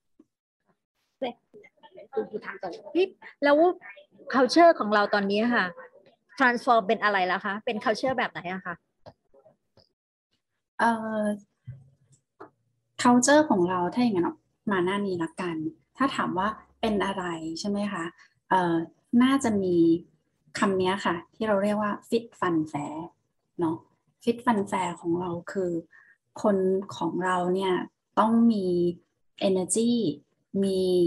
ดูทางต่อพี่แล้ว culture ของเราตอนนี้ค่ะ transform เป็นอะไรแล้วคะเป็น culture แบบไหนอะคะ culture ของเราถ้าอย่างนั้นมาหน้านี้ละกันถ้าถามว่าเป็นอะไรใช่ไหมคะน่าจะมีคำนี้ค่ะที่เราเรียกว่า fit fun fair เนาะ fit fun fair ของเราคือคนของเราเนี่ยต้องมี energy มี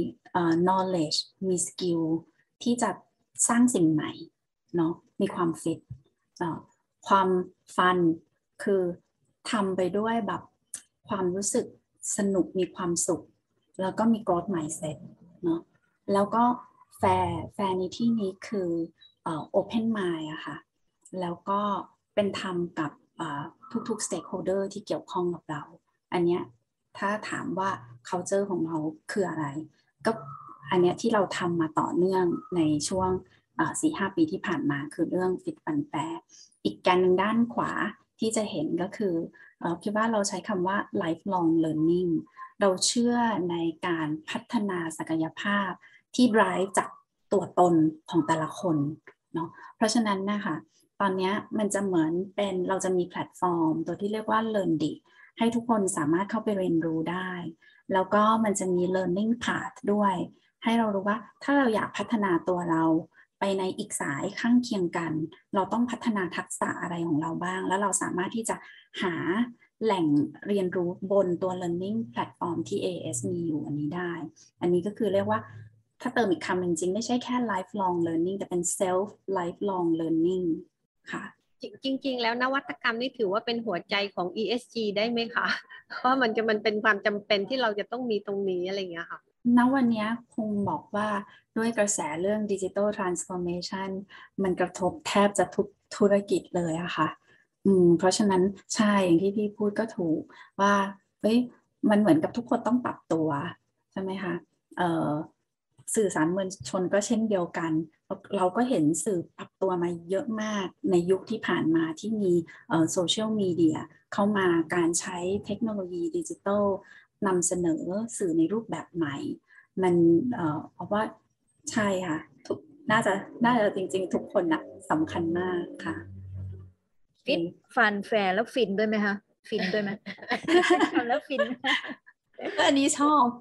knowledge มี skill ที่จะสร้างสิ่งใหม่เนาะมีความฟิตความฟันคือทำไปด้วยแบบความรู้สึกสนุกมีความสุขแล้วก็มี growth mindset เนาะแล้วก็แฟร์ในที่นี้คือopen mind อะค่ะแล้วก็เป็นธรรมกับทุกๆ stakeholder ที่เกี่ยวข้องกับเราอันเนี้ยถ้าถามว่า culture ของเราคืออะไรก็อันเนี้ยที่เราทำมาต่อเนื่องในช่วง4-5 ปีที่ผ่านมาคือเรื่อง Fit Fun Fair อีกแกนหนึ่งด้านขวาที่จะเห็นก็คือคิดว่าเราใช้คำว่า lifelong learning เราเชื่อในการพัฒนาศักยภาพที่ drive จากตัวตนของแต่ละคนเนาะเพราะฉะนั้นนะคะตอนนี้มันจะเหมือนเป็นเราจะมีแพลตฟอร์มตัวที่เรียกว่า LearnDig ให้ทุกคนสามารถเข้าไปเรียนรู้ได้แล้วก็มันจะมี learning path ด้วยให้เรารู้ว่าถ้าเราอยากพัฒนาตัวเราไปในอีกสายข้างเคียงกันเราต้องพัฒนาทักษะอะไรของเราบ้างแล้วเราสามารถที่จะหาแหล่งเรียนรู้บนตัว learning platform ที่ AS มีอยู่อันนี้ได้อันนี้ก็คือเรียกว่าถ้าเติมอีกคำหนึ่งจริงไม่ใช่แค่ lifelong learning แต่เป็น self lifelong learning ค่ะจริงๆแล้วนวัตกรรมนี่ถือว่าเป็นหัวใจของ ESG ได้ไหมคะเพราะมันเป็นความจำเป็นที่เราจะต้องมีตรงนี้อะไรอย่างเงี้ยค่ะณวันนี้คงบอกว่าด้วยกระแสเรื่อง Digital Transformation มันกระทบแทบจะทุกธุรกิจเลยอะค่ะเพราะฉะนั้นใช่อย่างที่พี่พูดก็ถูกว่ามันเหมือนกับทุกคนต้องปรับตัวใช่ไหมคะสื่อสารมวลชนก็เช่นเดียวกันเราก็เห็นสื่อปรับตัวมาเยอะมากในยุคที่ผ่านมาที่มีโซเชียลมีเดียเข้ามาการใช้เทคโนโลยีดิจิทัลนำเสนอสื่อในรูปแบบใหม่มันเพราะว่าใช่ค่ะน่าจะจริงๆทุกคนนะสำคัญมากค่ะฟิตฟันแฟร์แล้วฟินด้วยไหมคะฟินด้วยไหมทำแล้วฟินอันนี้ชอบ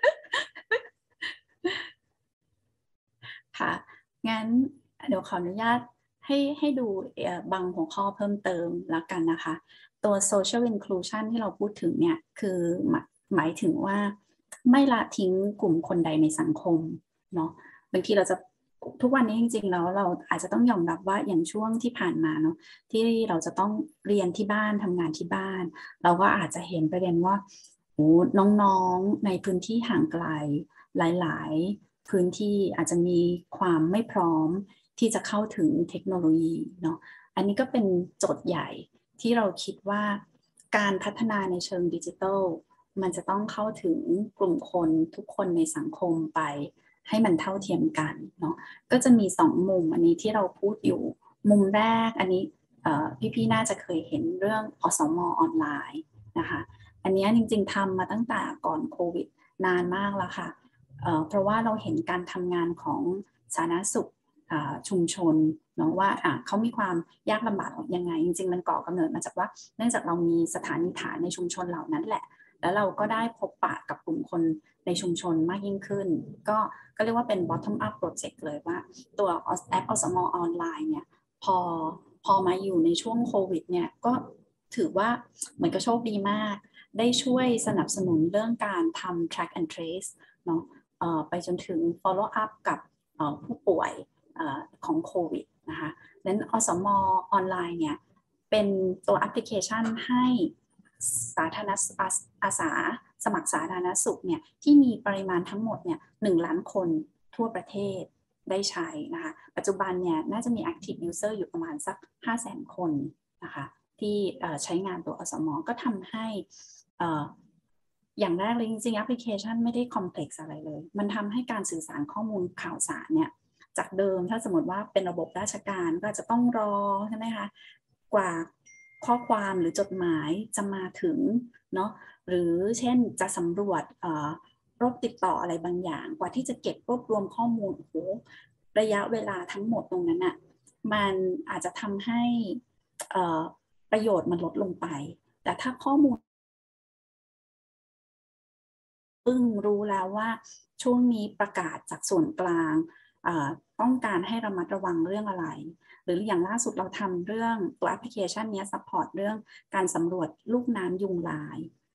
ค่ะงั้นเดี๋ยวขออนุญาตให้ดูบางหัวข้อเพิ่มเติมแล้วกันนะคะตัว social inclusion ที่เราพูดถึงเนี่ยคือหมายถึงว่าไม่ละทิ้งกลุ่มคนใดในสังคมเนาะบางทีเราจะทุกวันนี้จริงๆแล้วเราอาจจะต้องยอมรับว่าอย่างช่วงที่ผ่านมาเนาะที่เราจะต้องเรียนที่บ้านทำงานที่บ้านเราก็อาจจะเห็นประเด็นว่าน้องๆในพื้นที่ห่างไกลหลายๆพื้นที่อาจจะมีความไม่พร้อมที่จะเข้าถึงเทคโนโลยีเนาะอันนี้ก็เป็นโจทย์ใหญ่ที่เราคิดว่าการพัฒนาในเชิงดิจิทัลมันจะต้องเข้าถึงกลุ่มคนทุกคนในสังคมไปให้มันเท่าเทียมกันเนาะก็จะมี2มุมอันนี้ที่เราพูดอยู่มุมแรกอันนี้พี่ๆน่าจะเคยเห็นเรื่องอสม.ออนไลน์นะคะอันนี้จริงๆทำมาตั้งแต่ก่อนโควิดนานมากแล้วค่ะเพราะว่าเราเห็นการทำงานของสาธารณสุขชุมชนเนาะว่าเขามีความยากลำบากยังไงจริงๆมันก่อกำเนิดมาจากว่าเนื่องจากเรามีสถานีฐานในชุมชนเหล่านั้นแหละแล้วเราก็ได้พบปะกับกลุ่มคนในชุมชนมากยิ่งขึ้นก็เรียกว่าเป็น bottom up project เลยว่าตัวแอปอสม.ออนไลน์เนี่ยพอมาอยู่ในช่วงโควิดเนี่ยก็ถือว่าเหมือนกับโชคดีมากได้ช่วยสนับสนุนเรื่องการทำ track and trace เนาะไปจนถึง follow up กับผู้ป่วยของโควิดนะคะนั้นอสม.ออนไลน์เนี่ยเป็นตัวแอปพลิเคชันให้สาธารณอาสาสมัครสาธารณสุขเนี่ยที่มีปริมาณทั้งหมดเนี่ย1 ล้านคนทั่วประเทศได้ใช้นะคะปัจจุบันเนี่ยน่าจะมี active user อยู่ประมาณสัก 500,000 คนนะคะที่ใช้งานตัวอสม.ก็ทำให้อย่างแรกเลยจริงๆแอปพลิเคชันไม่ได้คอมเพล็กซ์อะไรเลยมันทำให้การสื่อสารข้อมูลข่าวสารเนี่ยจากเดิมถ้าสมมติว่าเป็นระบบราชการก็จะต้องรอใช่ไหมคะกว่าข้อความหรือจดหมายจะมาถึงเนาะหรือเช่นจะสำรวจโรคติดต่ออะไรบางอย่างกว่าที่จะเก็บรวบรวมข้อมูลระยะเวลาทั้งหมดตรงนั้นอ่ะมันอาจจะทำให้ประโยชน์มันลดลงไปแต่ถ้าข้อมูลรู้แล้วว่าช่วงนี้ประกาศจากส่วนกลางต้องการให้ระมัดระวังเรื่องอะไรหรืออย่างล่าสุดเราทำเรื่องตัวแอปพลิเคชันนี้ซัพพอร์ตเรื่องการสำรวจลูกน้ำยุงลาย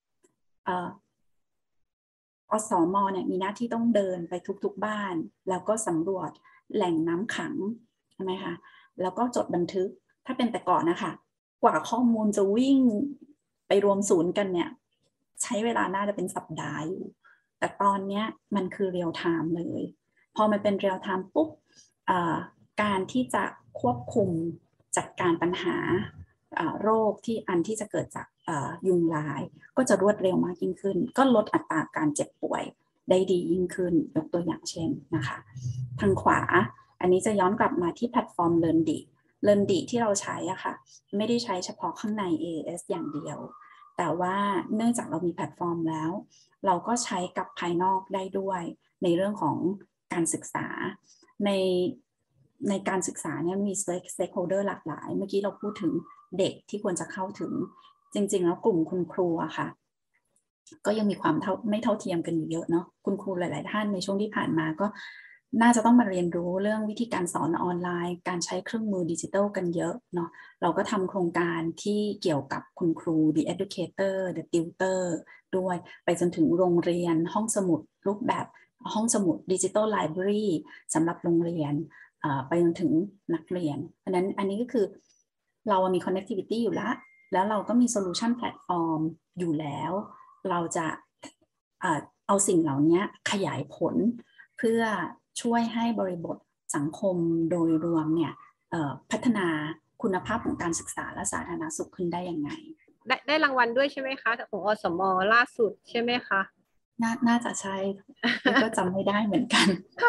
อสม.เนี่ยมีหน้าที่ต้องเดินไปทุกๆบ้านแล้วก็สำรวจแหล่งน้ำขังใช่ไหมคะแล้วก็จดบันทึกถ้าเป็นแต่ก่อนนะคะกว่าข้อมูลจะวิ่งไปรวมศูนย์กันเนี่ยใช้เวลาน่าจะเป็นสัปดาห์อยู่แต่ตอนนี้มันคือเรียลไทม์เลยพอมันเป็นเรียลไทม์ปุ๊บการที่จะควบคุมจัดการปัญหาโรคที่จะเกิดจากยุงลายก็จะรวดเร็วมากยิ่งขึ้นก็ลดอัตราการเจ็บป่วยได้ดียิ่งขึ้นยกตัวอย่างเช่นนะคะทางขวาอันนี้จะย้อนกลับมาที่แพลตฟอร์ม LearnDiที่เราใช้อะค่ะไม่ได้ใช้เฉพาะข้างใน AAS อย่างเดียวแต่ว่าเนื่องจากเรามีแพลตฟอร์มแล้วเราก็ใช้กับภายนอกได้ด้วยในเรื่องของการศึกษาในการศึกษาเนี่ยมี stakeholder หลากหลายเมื่อกี้เราพูดถึงเด็กที่ควรจะเข้าถึงจริงๆแล้วกลุ่มคุณครูอะค่ะก็ยังมีความไม่เท่าเทียมกันอยู่เยอะเนาะคุณครูหลายๆท่านในช่วงที่ผ่านมาก็น่าจะต้องมาเรียนรู้เรื่องวิธีการสอนออนไลน์การใช้เครื่องมือดิจิทัลกันเยอะเนาะเราก็ทำโครงการที่เกี่ยวกับคุณครู The Educator The Tutor ด้วยไปจนถึงโรงเรียนห้องสมุดรูปแบบห้องสมุดดิจิทัลไลบรารีสำหรับโรงเรียนไปจนถึงนักเรียนเพราะนั้นอันนี้ก็คือเรามี connectivity อยู่แล้วเราก็มี solution platform อยู่แล้วเราจะเอาสิ่งเหล่านี้ขยายผลเพื่อช่วยให้บริบทสังคมโดยรวมเนี่ยพัฒนาคุณภาพของการศึกษาและสาธารณสุขขึ้นได้ยังไงได้รางวัลด้วยใช่ไหมคะของอสม.ล่าสุดใช่ไหมคะน่าจะใช่ก็จำไม่ได้เหมือนกัน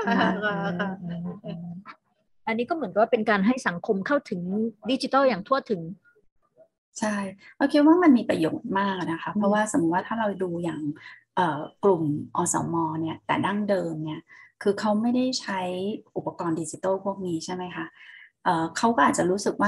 อันนี้ก็เหมือนกับว่าเป็นการให้สังคมเข้าถึงดิจิทัลอย่างทั่วถึงใช่เราคิดว่ามันมีประโยชน์มากนะคะเพราะว่าสมมติว่าถ้าเราดูอย่างกลุ่มอสม.เนี่ยแต่ดั้งเดิมเนี่ยคือเขาไม่ได้ใช้อุปกรณ์ดิจิทัลพวกนี้ใช่ไหมคะเขาก็อาจจะรู้สึกว่า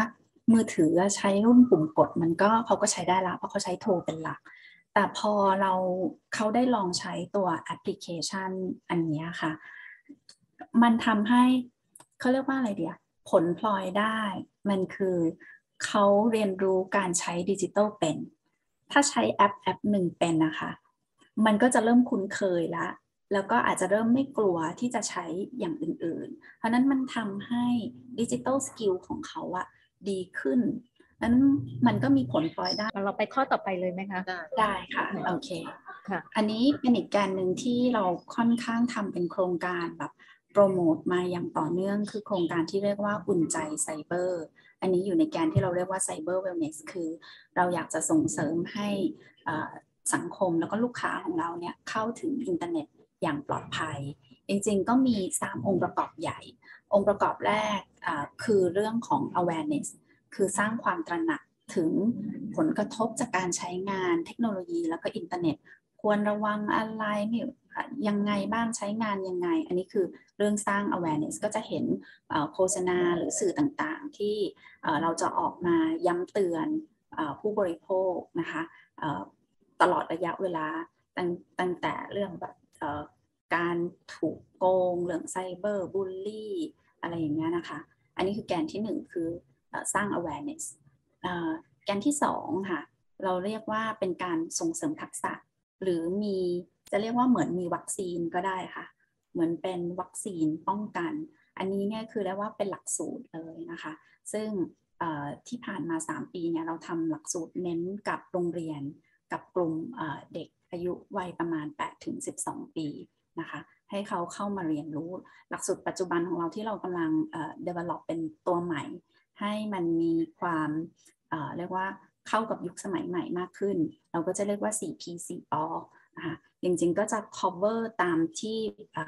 มือถือใช้รุ่นปุ่มกดมันก็เขาก็ใช้ได้ละเพราะเขาใช้โทรเป็นหลักแต่พอเขาได้ลองใช้ตัวแอปพลิเคชันอันนี้ค่ะมันทำให้เขาเรียกว่าอะไรเดียผลพลอยได้มันคือเขาเรียนรู้การใช้ดิจิทัลเป็นถ้าใช้แอปหนึ่งเป็นนะคะมันก็จะเริ่มคุ้นเคยแล้วก็อาจจะเริ่มไม่กลัวที่จะใช้อย่างอื่นๆเพราะนั้นมันทำให้ดิจิทัลสกิลของเขาอะดีขึ้นนั้นมันก็มีผลพลอยได้เราไปข้อต่อไปเลยไหมคะได้ค่ะโอเคอันนี้เป็นอีกการหนึ่งที่เราค่อนข้างทำเป็นโครงการแบบโปรโมทมาอย่างต่อเนื่องคือโครงการที่เรียกว่าอุ่นใจไซเบอร์อันนี้อยู่ในแกนที่เราเรียกว่าไซเบอร์เวลเนสคือเราอยากจะส่งเสริมให้สังคมแล้วก็ลูกค้าของเราเนี่ยเข้าถึงอินเทอร์เน็ตอย่างปลอดภัยจริงๆก็มี3องค์ประกอบใหญ่องค์ประกอบแรกคือเรื่องของ awareness คือสร้างความตระหนักถึงผลกระทบจากการใช้งานเทคโนโลยีแล้วก็อินเทอร์เน็ตควรระวังอะไรยังไงบ้างใช้งานยังไงอันนี้คือเรื่องสร้าง awareness ก็จะเห็นโฆษณาหรือสื่อต่างๆที่เราจะออกมาย้ำเตือนผู้บริโภคนะคะตลอดระยะเวลาตั้งแต่เรื่องแบบการถูกโกงเรื่องไซเบอร์บูลลี่อะไรอย่างเงี้ยนะคะอันนี้คือแกนที่1คือสร้าง awareness แกนที่2ค่ะเราเรียกว่าเป็นการส่งเสริมทักษะหรือจะเรียกว่าเหมือนมีวัคซีนก็ได้ค่ะเหมือนเป็นวัคซีนป้องกันอันนี้เนี่ยคือเรียกว่าเป็นหลักสูตรเลยนะคะซึ่งที่ผ่านมา3ปีเนี่ยเราทำหลักสูตรเน้นกับโรงเรียนกับกลุ่มเด็กอายุวัยประมาณ 8-12 ปีนะคะให้เขาเข้ามาเรียนรู้หลักสูตรปัจจุบันของเราที่เรากำลังdevelop เป็นตัวใหม่ให้มันมีความเรียกว่าเข้ากับยุคสมัยใหม่มากขึ้นเราก็จะเรียกว่า 4P 4 ปนะคะจริงๆก็จะ cover ตามที่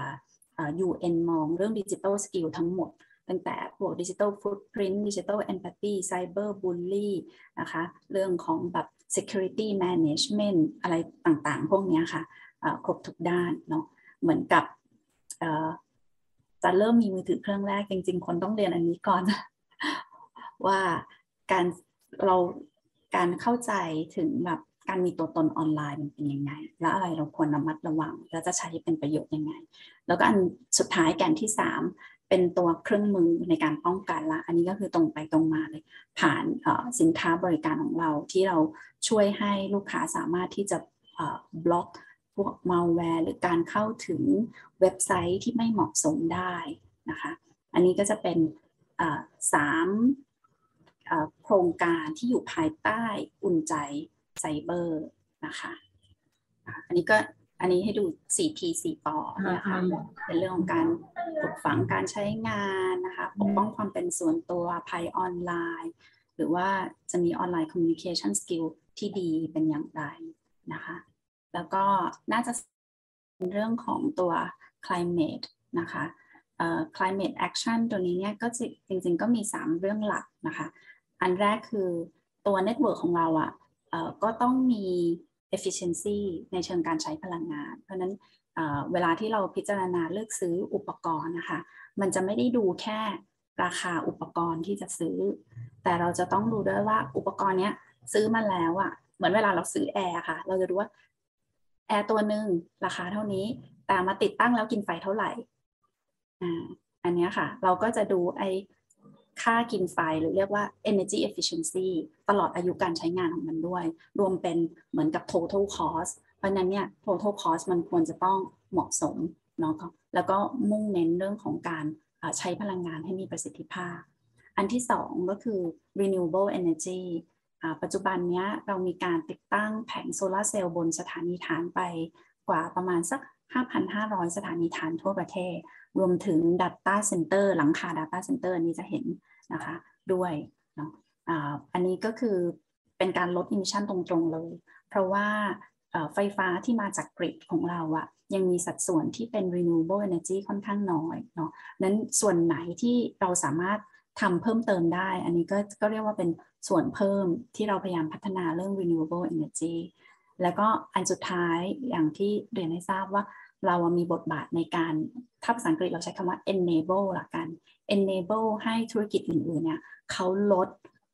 UN มองเรื่อง Digital Skill ทั้งหมดตั้งแต่พวก Digital Footprint Digital Empathy Cyber Bully นะคะเรื่องของแบบ Security Management อะไรต่างๆพวกนี้ค่ะครบทุกด้านเนาะเหมือนกับจะเริ่มมีมือถือเครื่องแรกจริงๆคนต้องเรียนอันนี้ก่อน ว่าการเข้าใจถึงแบบการมีตัวตนออนไลน์มันเป็นยังไงและอะไรเราควรระมัดระวังและจะใช้เป็นประโยชน์ยังไงแล้วก็อันสุดท้ายแกนที่3เป็นตัวเครื่องมือในการป้องกันละอันนี้ก็คือตรงไปตรงมาเลยผ่านสินค้าบริการของเราที่เราช่วยให้ลูกค้าสามารถที่จะบล็อกพวกมัลแวร์หรือการเข้าถึงเว็บไซต์ที่ไม่เหมาะสมได้นะคะอันนี้ก็จะเป็น3โครงการที่อยู่ภายใต้อุ่นใจไซเบอร์นะคะอันนี้ให้ดู 4P 4 ปเนี่ยค่ะเป็นเรื่องของการปลูกฝังการใช้งานนะคะปกป้องความเป็นส่วนตัวภัยออนไลน์หรือว่าจะมีออนไลน์คอมมิวนิเคชันสกิลที่ดีเป็นอย่างไรนะคะแล้วก็น่าจะเป็นเรื่องของตัว climate นะคะclimate action ตัวนี้เนี่ยก็จริงๆก็มี3เรื่องหลักนะคะอันแรกคือตัว network ของเราก็ต้องมี efficiency ในเชิงการใช้พลังงานเพราะนั้นเวลาที่เราพิจารณาเลือกซื้ออุปกรณ์นะคะมันจะไม่ได้ดูแค่ราคาอุปกรณ์ที่จะซื้อแต่เราจะต้องดูด้วยว่าอุปกรณ์เนี้ยซื้อมาแล้วเหมือนเวลาเราซื้อแอร์ค่ะเราจะดูว่าแอร์ตัวหนึ่งราคาเท่านี้แต่มาติดตั้งแล้วกินไฟเท่าไหร่อันนี้ค่ะเราก็จะดูค่ากินไฟหรือเรียกว่า energy efficiency ตลอดอายุการใช้งานของมันด้วยรวมเป็นเหมือนกับ total cost เพราะนั้นเนี่ย total cost มันควรจะต้องเหมาะสมเนาะแล้วก็มุ่งเน้นเรื่องของการใช้พลังงานให้มีประสิทธิภาพอันที่2ก็คือ renewable energy ปัจจุบันนี้เรามีการติดตั้งแผงโซลาร์เซลล์บนสถานีฐานไปกว่าประมาณสัก 5,500 สถานีฐานทั่วประเทศรวมถึง Data Center หลังคา Data Center อันนี้จะเห็นนะคะด้วยเนาะอันนี้ก็คือเป็นการลด emission ตรงๆเลยเพราะว่าไฟฟ้าที่มาจากกริดของเรายังมีสัดส่วนที่เป็น renewable energy ค่อนข้างน้อยเนาะนั้นส่วนไหนที่เราสามารถทำเพิ่มเติมได้อันนี้ก็เรียกว่าเป็นส่วนเพิ่มที่เราพยายามพัฒนาเรื่อง renewable energy แล้วก็อันสุดท้ายอย่างที่เรียนให้ทราบว่าเรามีบทบาทในการถ้าภาษาอังกฤษเราใช้คำว่า enable ละกัน enable ให้ธุรกิจอื่นๆเนี่ยเขาลด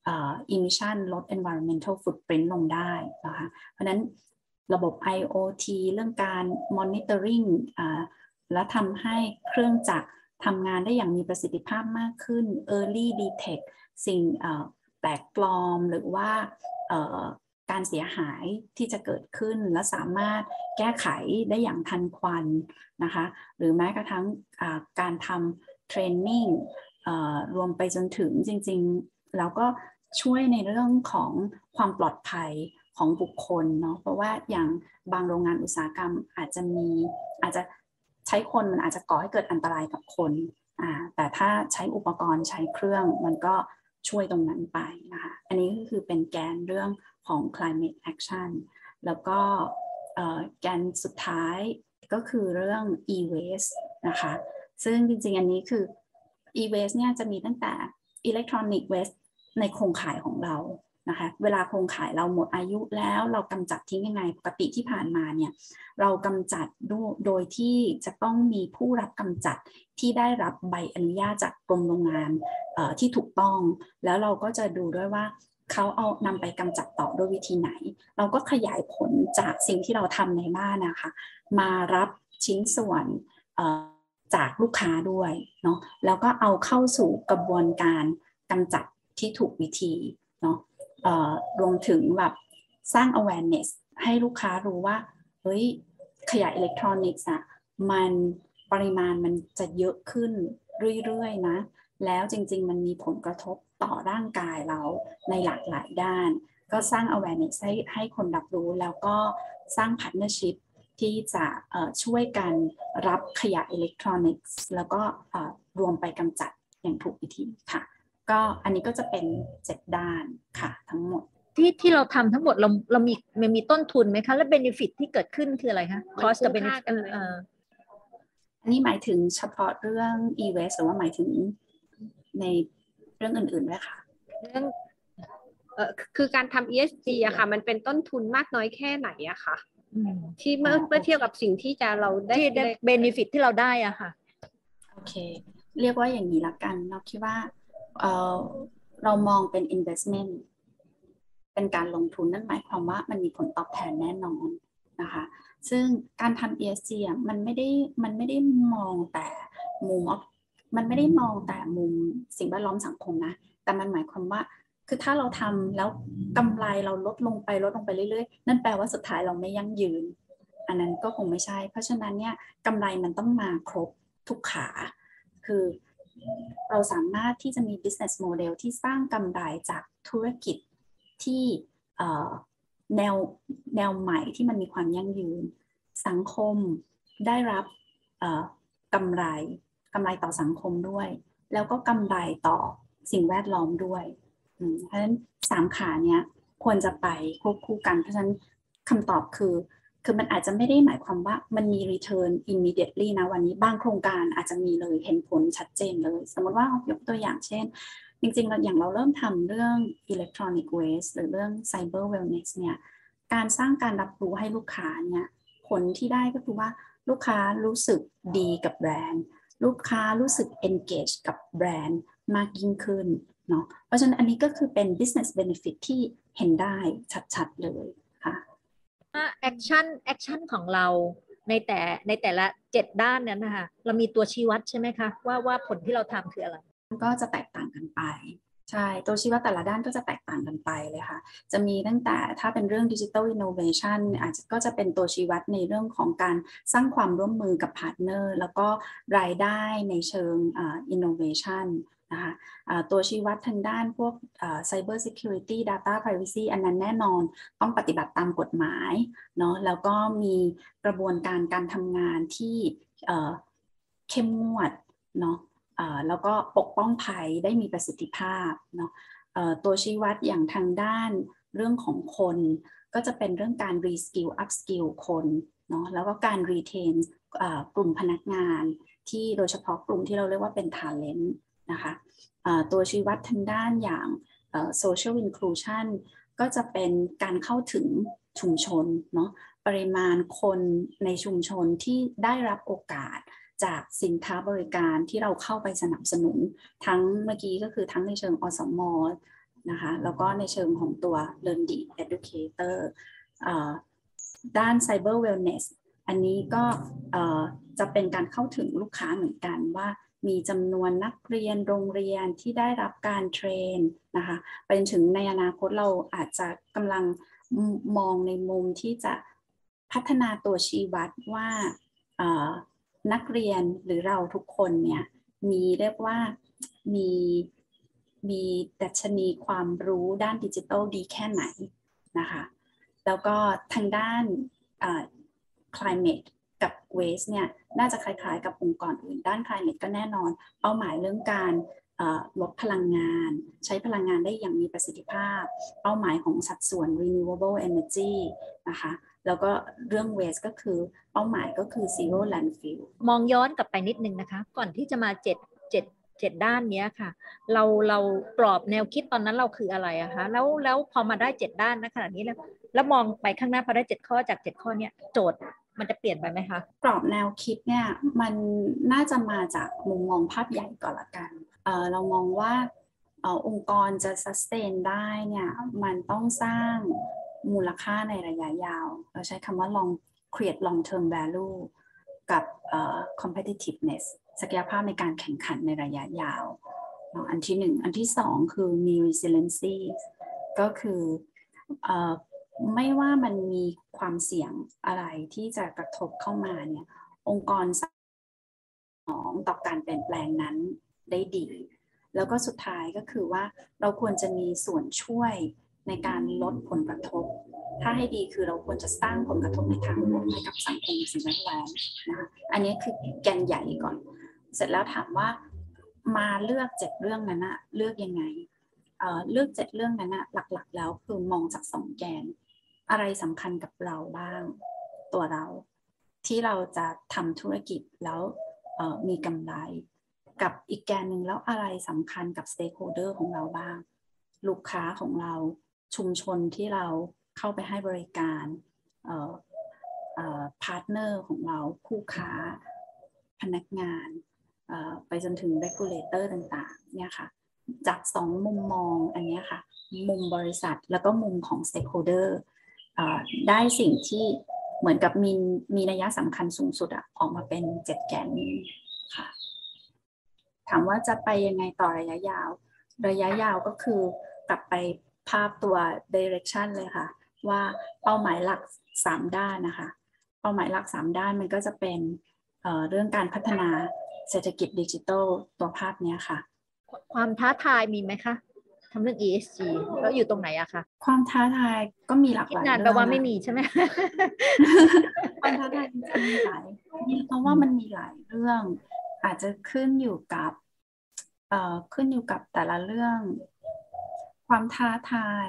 emission ลด environmental footprint ลงได้นะคะเพราะฉะนั้นระบบ IoT เรื่องการ monitoring และทำให้เครื่องจักรทำงานได้อย่างมีประสิทธิภาพมากขึ้น early detect สิ่งแปลกปลอมหรือว่าการเสียหายที่จะเกิดขึ้นและสามารถแก้ไขได้อย่างทันควันนะคะหรือแม้กระทั่งการทำเทรนนิ่งรวมไปจนถึงจริงๆแล้วก็ช่วยในเรื่องของความปลอดภัยของบุคคลเนาะเพราะว่าอย่างบางโรงงานอุตสาหกรรมอาจจะใช้คนมันอาจจะก่อให้เกิดอันตรายกับคนแต่ถ้าใช้อุปกรณ์ใช้เครื่องมันก็ช่วยตรงนั้นไปนะคะอันนี้ก็คือเป็นแกนเรื่องของ climate action แล้วก็แกนสุดท้ายก็คือเรื่อง e-waste นะคะซึ่งจริงๆอันนี้คือ e-waste เนี่ยจะมีตั้งแต่ electronic waste ในโครงข่ายของเรานะคะเวลาโครงข่ายเราหมดอายุแล้วเรากำจัดทิ้งยังไงปกติที่ผ่านมาเนี่ยเรากำจัดโดยที่จะต้องมีผู้รับกำจัดที่ได้รับใบอนุญาตจากกรมโรงงานที่ถูกต้องแล้วเราก็จะดูด้วยว่าเขาเอานำไปกำจัดต่อด้วยวิธีไหนเราก็ขยายผลจากสิ่งที่เราทำในบ้านนะคะมารับชิ้นส่วนจากลูกค้าด้วยเนาะแล้วก็เอาเข้าสู่กระบวนการกำจัดที่ถูกวิธีเนาะรวมถึงแบบสร้าง awareness ให้ลูกค้ารู้ว่าเฮ้ยขยะอิเล็กทรอนิกส์มันปริมาณมันจะเยอะขึ้นเรื่อยๆนะแล้วจริงๆมันมีผลกระทบต่อร่างกายเราในหลากหลายด้านก็สร้าง awareness ให้คนรับรู้แล้วก็สร้าง partnership ที่จะช่วยกันรับขยะอิเล็กทรอนิกส์แล้วก็รวมไปกำจัดอย่างถูกวิธีค่ะก็อันนี้ก็จะเป็น7ด้านค่ะทั้งหมดที่เราทำทั้งหมดเรามีต้นทุนไหมคะและ benefit ที่เกิดขึ้นคืออะไรคะ cost กับ benefit อันนี้หมายถึงเฉพาะเรื่อง e-waste หรือว่าหมายถึงในเรื่องอื่นๆด้วยค่ะเรื่องคือการทำ ESG อะค่ะมันเป็นต้นทุนมากน้อยแค่ไหนอะค่ะที่เมื่อเทียบกับสิ่งที่เราได้ benefit ที่เราได้อะค่ะโอเคเรียกว่าอย่างนี้ละกันเราคิดว่าเรามองเป็น investment เป็นการลงทุนนั่นหมายความว่ามันมีผลตอบแทนแน่นอนนะคะซึ่งการทำ ESG มันไม่ได้มองแต่มุมมันไม่ได้มองแต่มุมสิ่งแวดล้อมสังคมนะแต่มันหมายความว่าคือถ้าเราทำแล้วกำไรเราลดลงไปเรื่อยๆนั่นแปลว่าสุดท้ายเราไม่ยั่งยืนอันนั้นก็คงไม่ใช่เพราะฉะนั้นเนี่ยกำไรมันต้องมาครบทุกขาคือเราสามารถที่จะมี business model ที่สร้างกำไรจากธุรกิจที่แนวใหม่ที่มันมีความยั่งยืนสังคมได้รับกำไรต่อสังคมด้วยแล้วก็กำไรต่อสิ่งแวดล้อมด้วยเพราะฉะนั้น3ขาเนี้ยควรจะไปควบคู่กันเพราะฉะนั้นคำตอบคือมันอาจจะไม่ได้หมายความว่ามันมี return immediately นะวันนี้บางโครงการอาจจะมีเลยเห็นผลชัดเจนเลยสมมติว่ายกตัวอย่างเช่นจริงๆเราเริ่มทำเรื่อง electronic waste หรือเรื่อง cyber wellness เนี่ยการสร้างการรับรู้ให้ลูกค้าเนี่ยผลที่ได้ก็คือว่าลูกค้ารู้สึกดีกับแบรนด์ลูกค้ารู้สึก engage กับแบรนด์มากยิ่งขึ้นเนาะเพราะฉะนั้นอันนี้ก็คือเป็น business benefit ที่เห็นได้ชัดๆเลยค่ะ action ของเราในแต่ละ7ด้านนั้นนะคะเรามีตัวชี้วัดใช่ไหมคะว่าผลที่เราทำคืออะไรก็จะแตกต่างกันไปใช่ตัวชี้วัดแต่ละด้านก็จะแตกต่างกันไปเลยค่ะจะมีตั้งแต่ถ้าเป็นเรื่อง Digital Innovation ก็จะเป็นตัวชี้วัดในเรื่องของการสร้างความร่วมมือกับพาร์ทเนอร์แล้วก็รายได้ในเชิงInnovation นะคะตัวชี้วัดทางด้านพวกCyber Security Data Privacy อันนั้นแน่นอนต้องปฏิบัติตามกฎหมายเนาะแล้วก็มีกระบวนการทำงานที่เข้มงวดเนาะแล้วก็ปกป้องภัยได้มีประสิทธิภาพเนาะตัวชี้วัดอย่างทางด้านเรื่องของคนก็จะเป็นเรื่องการ reskill upskill คนเนาะแล้วก็การ retain กลุ่มพนักงานที่โดยเฉพาะกลุ่มที่เราเรียกว่าเป็น talent นะคะตัวชี้วัดทางด้านอย่าง social inclusion ก็จะเป็นการเข้าถึงชุมชนเนาะปริมาณคนในชุมชนที่ได้รับโอกาสจากสินค้าบริการที่เราเข้าไปสนับสนุนทั้งเมื่อกี้ก็คือทั้งในเชิงอสม. นะคะแล้วก็ในเชิงของตัว Learning Educator ด้าน Cyber Wellness อันนี้ก็จะเป็นการเข้าถึงลูกค้าเหมือนกันว่ามีจำนวนนักเรียนโรงเรียนที่ได้รับการเทรนนะคะไปจนถึงในอนาคตเราอาจจะกำลังมองในมุมที่จะพัฒนาตัวชี้วัดว่านักเรียนหรือเราทุกคนเนี่ยมีเรียกว่ามีดัชนีความรู้ด้านดิจิทัลดีแค่ไหนนะคะแล้วก็ทางด้านclimate กับ waste เนี่ยน่าจะคล้ายๆกับองค์กรอื่นด้าน climate ก็แน่นอนเป้าหมายเรื่องการลดพลังงานใช้พลังงานได้อย่างมีประสิทธิภาพเป้าหมายของสัดส่วน renewable energy นะคะแล้วก็เรื่อง waste ก็คือเป้าหมายก็คือ zero landfill มองย้อนกลับไปนิดนึงนะคะก่อนที่จะมา7ด้านนี้ค่ะเรากรอบแนวคิดตอนนั้นเราคืออะไรอะคะแล้วพอมาได้7ด้านนะขนาดนี้แล้วมองไปข้างหน้าพอได้7ข้อจาก7ข้อเนี้ยโจทย์มันจะเปลี่ยนไปไหมคะกรอบแนวคิดเนี่ยมันน่าจะมาจากมุมมองภาพใหญ่ก่อนละกันเรามองว่าองค์กรจะ sustain ได้เนี่ยมันต้องสร้างมูลค่าในระยะยาวเราใช้คำว่า create long term value กับcompetitiveness ศักยภาพในการแข่งขันในระยะยาวอันที่1อันที่2คือมี resiliency ก็คือไม่ว่ามันมีความเสี่ยงอะไรที่จะกระทบเข้ามาเนี่ยองค์กรต่อการเปลี่ยนแปลงนั้นได้ดีแล้วก็สุดท้ายก็คือว่าเราควรจะมีส่วนช่วยในการลดผลกระทบถ้าให้ดีคือเราควรจะสร้างผลกระทบในทางบวกให้กับสังคมสิ่งแวดล้อมนะคะอันนี้คือแกนใหญ่ก่อนเสร็จแล้วถามว่ามาเลือก7เรื่องนั้นอะเลือกยังไงเลือก7เรื่องนั้นอะหลักๆแล้วคือมองจาก2แกนอะไรสำคัญกับเราบ้างตัวเราที่เราจะทำธุรกิจแล้วมีกำไรกับอีกแกนหนึ่งแล้วอะไรสำคัญกับ stakeholder ของเราบ้างลูกค้าของเราชุมชนที่เราเข้าไปให้บริการพาร์ทเนอร์ของเราคู่ค้าพนักงานไปจนถึง regulator ต่างๆเนี่ยค่ะจาก2มุมมองอันนี้ค่ะมุมบริษัทแล้วก็มุมของ stakeholder ได้สิ่งที่เหมือนกับมีนัยสำคัญสูงสุดออกมาเป็น7แกนนี้ค่ะถามว่าจะไปยังไงต่อระยะยาวก็คือกลับไปภาพตัว direction เลยค่ะว่าเป้าหมายหลัก3ด้านนะคะเป้าหมายหลัก3ด้านมันก็จะเป็นเรื่องการพัฒนาเศรษฐกิจดิจิทัลตัวภาพนี้ค่ะความท้าทายมีไหมคะทำเรื่อง ESG แล้วอยู่ตรงไหนอะคะความท้าทายก็มีหลากหลายนานแปลว่าไม่มีใช่ไหมความท้าทายจริงๆมีหลายเพราะว่ามันมีหลายเรื่องอาจจะขึ้นอยู่กับแต่ละเรื่องความท้าทาย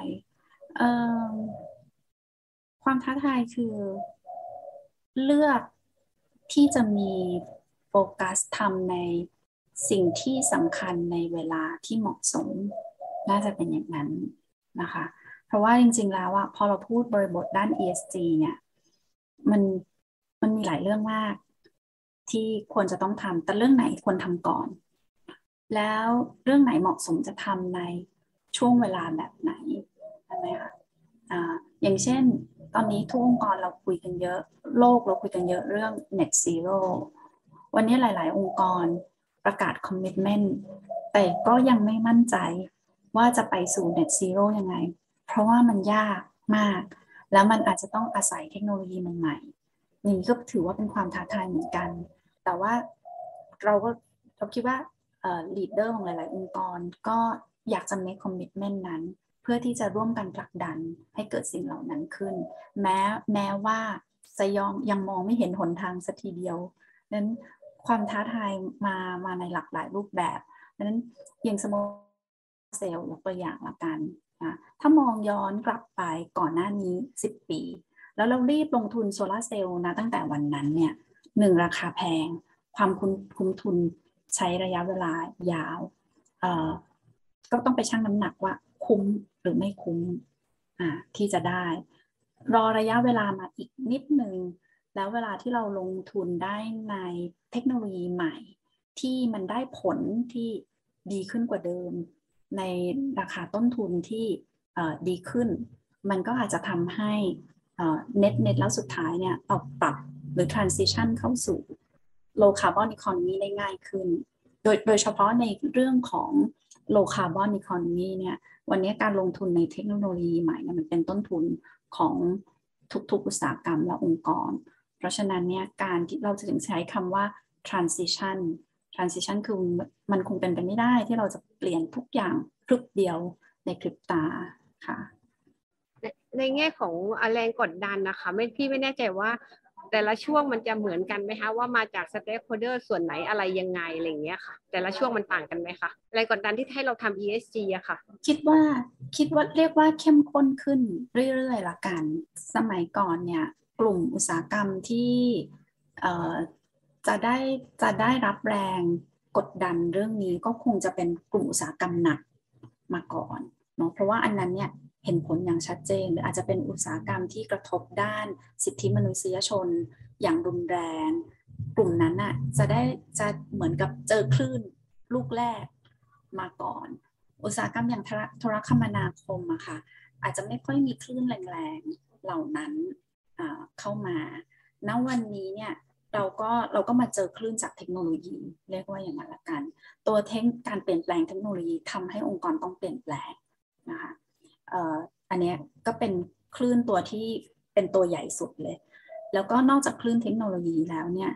คือเลือกที่จะมีโฟกัสทำในสิ่งที่สำคัญในเวลาที่เหมาะสมน่าจะเป็นอย่างนั้นนะคะเพราะว่าจริงๆแล้วพอเราพูดบริบทด้าน ESG เนี่ยมันมีหลายเรื่องมากที่ควรจะต้องทำแต่เรื่องไหนควรทำก่อนแล้วเรื่องไหนเหมาะสมจะทำในช่วงเวลาแบบไหนใช่ไหมคะอย่างเช่นตอนนี้ทุกองค์กรเราคุยกันเยอะเราคุยกันเยอะเรื่อง net zero วันนี้หลายๆองค์กรประกาศ commitment แต่ก็ยังไม่มั่นใจว่าจะไปสู่ net zero ยังไงเพราะว่ามันยากมากแล้วมันอาจจะต้องอาศัยเทคโนโลยีใหม่ๆนี่ก็ถือว่าเป็นความท้าทายเหมือนกันแต่ว่าเราคิดว่าleader ของหลายๆองค์กรก็อยากจะ make commitment นั้นเพื่อที่จะร่วมกันผลักดันให้เกิดสิ่งเหล่านั้นขึ้นแม้ว่าจะยังมองไม่เห็นหนทางสักทีเดียวนั้นความท้าทายมาในหลากหลายรูปแบบนั้นอย่างสมมติเซลล์ยกตัวอย่างละกันถ้ามองย้อนกลับไปก่อนหน้านี้10 ปีแล้วเรารีบลงทุนโซลาร์เซลล์นะตั้งแต่วันนั้นเนี่ยราคาแพงความคุ้มทุนใช้ระยะเวลายาวก็ต้องไปชั่งน้ำหนักว่าคุ้มหรือไม่คุ้มที่จะได้รอระยะเวลามาอีกนิดนึงแล้วเวลาที่เราลงทุนได้ในเทคโนโลยีใหม่ที่มันได้ผลที่ดีขึ้นกว่าเดิมในราคาต้นทุนที่ดีขึ้นมันก็อาจจะทำให้เน็ตแล้วสุดท้ายเนี่ยเอาปรับหรือ transition เข้าสู่ low carbon economy ได้ง่ายขึ้นโดยเฉพาะในเรื่องของ low carbon economy เนี่ยวันนี้การลงทุนในเทคโนโลยีใหม่เนี่ยมันเป็นต้นทุนของทุกอุตสาหกรรมและองค์กรเพราะฉะนั้นเนี่ยการที่เราจะถึงใช้คำว่า transition คือมันคงเป็นไปไม่ได้ที่เราจะเปลี่ยนทุกอย่างพรึบเดียวในพริบตาค่ะในแง่ของแรงกดดันนะคะพี่ไม่แน่ใจว่าแต่ละช่วงมันจะเหมือนกันไหมคะว่ามาจาก stakeholder ส่วนไหนอะไรยังไงอะไรอย่างเงี้ยค่ะแต่ละช่วงมันต่างกันไหมคะแรงกดดันที่ให้เราทำ ESG อะค่ะคิดว่าเรียกว่าเข้มข้นขึ้นเรื่อยๆละกันสมัยก่อนเนี่ยกลุ่มอุตสาหกรรมที่จะได้รับแรงกดดันเรื่องนี้ก็คงจะเป็นกลุ่มอุตสาหกรรมหนักมาก่อนเนาะเพราะว่าอันนั้นเนี่ยเห็นผลอย่างชัดเจนหรืออาจจะเป็นอุตสาหกรรมที่กระทบด้านสิทธิมนุษยชนอย่างรุนแรงกลุ่มนั้นน่ะจะเหมือนกับเจอคลื่นลูกแรกมาก่อนอุตสาหกรรมอย่างโทรคมนาคมอะค่ะอาจจะไม่ค่อยมีคลื่นแรงๆเหล่านั้นเข้ามาณวันนี้เนี่ยเราก็มาเจอคลื่นจากเทคโนโลยีเรียกว่าอย่างนั้นละกันตัวการเปลี่ยนแปลงเทคโนโลยีทำให้องค์กรต้องเปลี่ยนแปลงนะคะอันนี้ก็เป็นคลื่นตัวที่เป็นตัวใหญ่สุดเลยแล้วก็นอกจากคลื่นเทคโนโลยีแล้วเนี่ย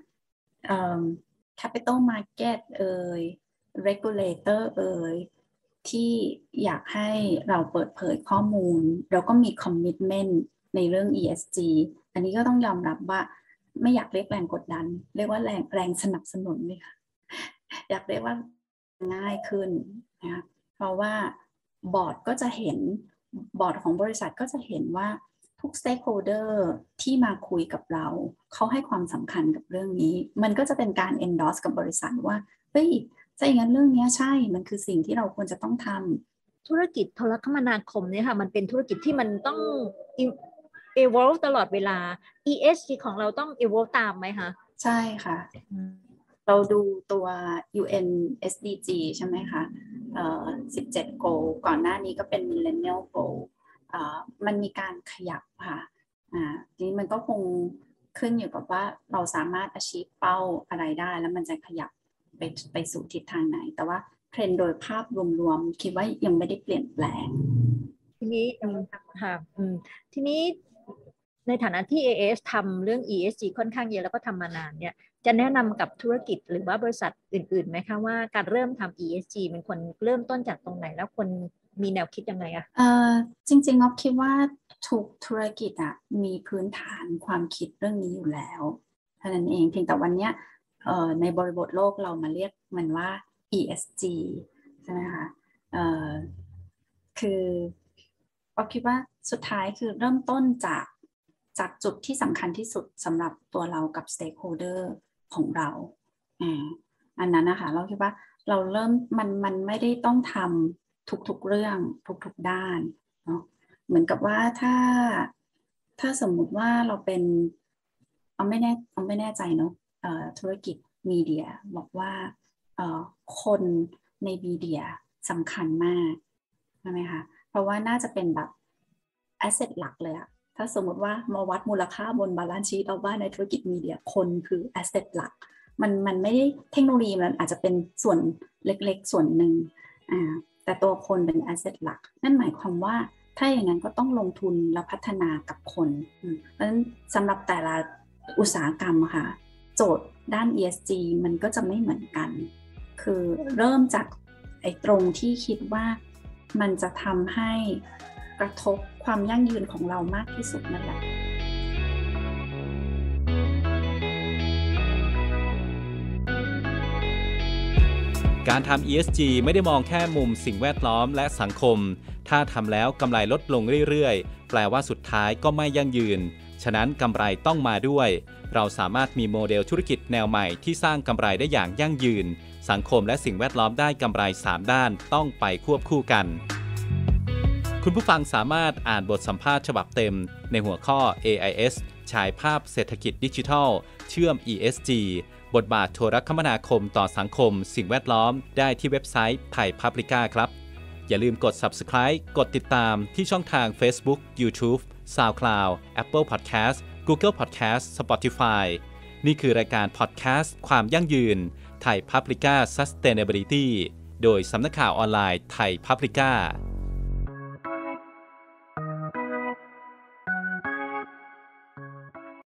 capital market regulator ที่อยากให้เราเปิดเผยข้อมูลแล้วก็มี commitment ในเรื่อง ESG อันนี้ก็ต้องยอมรับว่าไม่อยากเรียกแรงกดดันเรียกว่าแรงสนับสนุนเลยค่ะอยากเรียกว่าง่ายขึ้นนะเพราะว่าบอร์ดของบริษัทก็จะเห็นว่าทุก stakeholder ที่มาคุยกับเราเขาให้ความสำคัญกับเรื่องนี้มันก็จะเป็นการ endorse กับบริษัทว่าเฮ้ยถ้าอย่างนั้นเรื่องนี้ใช่มันคือสิ่งที่เราควรจะต้องทำธุรกิจโทรคมนาคมเนี่ยค่ะมันเป็นธุรกิจที่มันต้อง evolve ตลอดเวลา ESG ของเราต้อง evolve ตามไหมคะใช่ค่ะเราดูตัว UN SDG ใช่ไหมคะ17 goal ก่อนหน้านี้ก็เป็น millennial goal มันมีการขยับค่ะทีนี้มันก็คงขึ้นอยู่กับว่าเราสามารถ achieve เป้าอะไรได้แล้วมันจะขยับไปสู่ทิศทางไหนแต่ว่าเทรนด์โดยภาพรวมๆคิดว่ายังไม่ได้เปลี่ยนแปลงทีนี้ค่ะทีนี้ในฐานะที่ AIS ทำเรื่อง ESG ค่อนข้างเยอะแล้วก็ทำมานานเนี่ยจะแนะนำกับธุรกิจหรือว่าบริษัทอื่นๆไหมคะว่าการเริ่มทำ ESG มันควรเริ่มต้นจากตรงไหนแล้วคนมีแนวคิดยังไงอะจริงๆอ๊อฟคิดว่าทุกธุรกิจอะมีพื้นฐานความคิดเรื่องนี้อยู่แล้วเท่านั้นเองเพียงแต่วันนี้ในบริบทโลกเรามาเรียกมันว่า ESG ใช่ไหมคะคืออ๊อฟคิดว่าสุดท้ายคือเริ่มต้นจากจุดที่สำคัญที่สุดสำหรับตัวเรากับ stakeholder ของเราอันนั้นนะคะเราคิดว่าเราเริ่มมันไม่ได้ต้องทำทุกๆเรื่องทุกๆด้านเนาะเหมือนกับว่าถ้าสมมุติว่าเราเป็นเอาไม่แน่ใจเนาะธุรกิจมีเดียบอกว่าคนในมีเดียสำคัญมากใช่ไหมคะเพราะว่าน่าจะเป็นแบบ asset หลักเลยอะถ้าสมมติว่ามาวัดมูลค่าบนบาลานซ์ชีทเอาว่าในธุรกิจมีเดียคนคือ asset หลักมันไม่ได้เทคโนโลยีมันอาจจะเป็นส่วนเล็กๆส่วนหนึ่งแต่ตัวคนเป็น asset หลักนั่นหมายความว่าถ้าอย่างนั้นก็ต้องลงทุนและพัฒนากับคนเพราะฉะนั้นสำหรับแต่ละอุตสาหกรรมค่ะโจทย์ด้าน ESG มันก็จะไม่เหมือนกันคือเริ่มจากไอ้ตรงที่คิดว่ามันจะทำให้กระทบความยั่งยืนของเรามากที่สุดนั่นแหละการทำ ESG ไม่ได้มองแค่มุมสิ่งแวดล้อมและสังคมถ้าทำแล้วกำไรลดลงเรื่อยๆแปลว่าสุดท้ายก็ไม่ยั่งยืนฉะนั้นกำไรต้องมาด้วยเราสามารถมีโมเดลธุรกิจแนวใหม่ที่สร้างกำไรได้อย่างยั่งยืนสังคมและสิ่งแวดล้อมได้กำไร3ด้านต้องไปควบคู่กันคุณผู้ฟังสามารถอ่านบทสัมภาษณ์ฉบับเต็มในหัวข้อ AIS ฉายภาพเศรษฐกิจดิจิทัลเชื่อม ESG บทบาทโทรคมนาคมต่อสังคมสิ่งแวดล้อมได้ที่เว็บไซต์ไทยพับลิก้าครับอย่าลืมกด Subscribe กดติดตามที่ช่องทาง Facebook, YouTube, SoundCloud, Apple Podcast, Google Podcast, Spotify นี่คือรายการ Podcast ความยั่งยืน Thai Paprika Sustainability โดยสำนักข่าวออนไลน์ Thai Paprika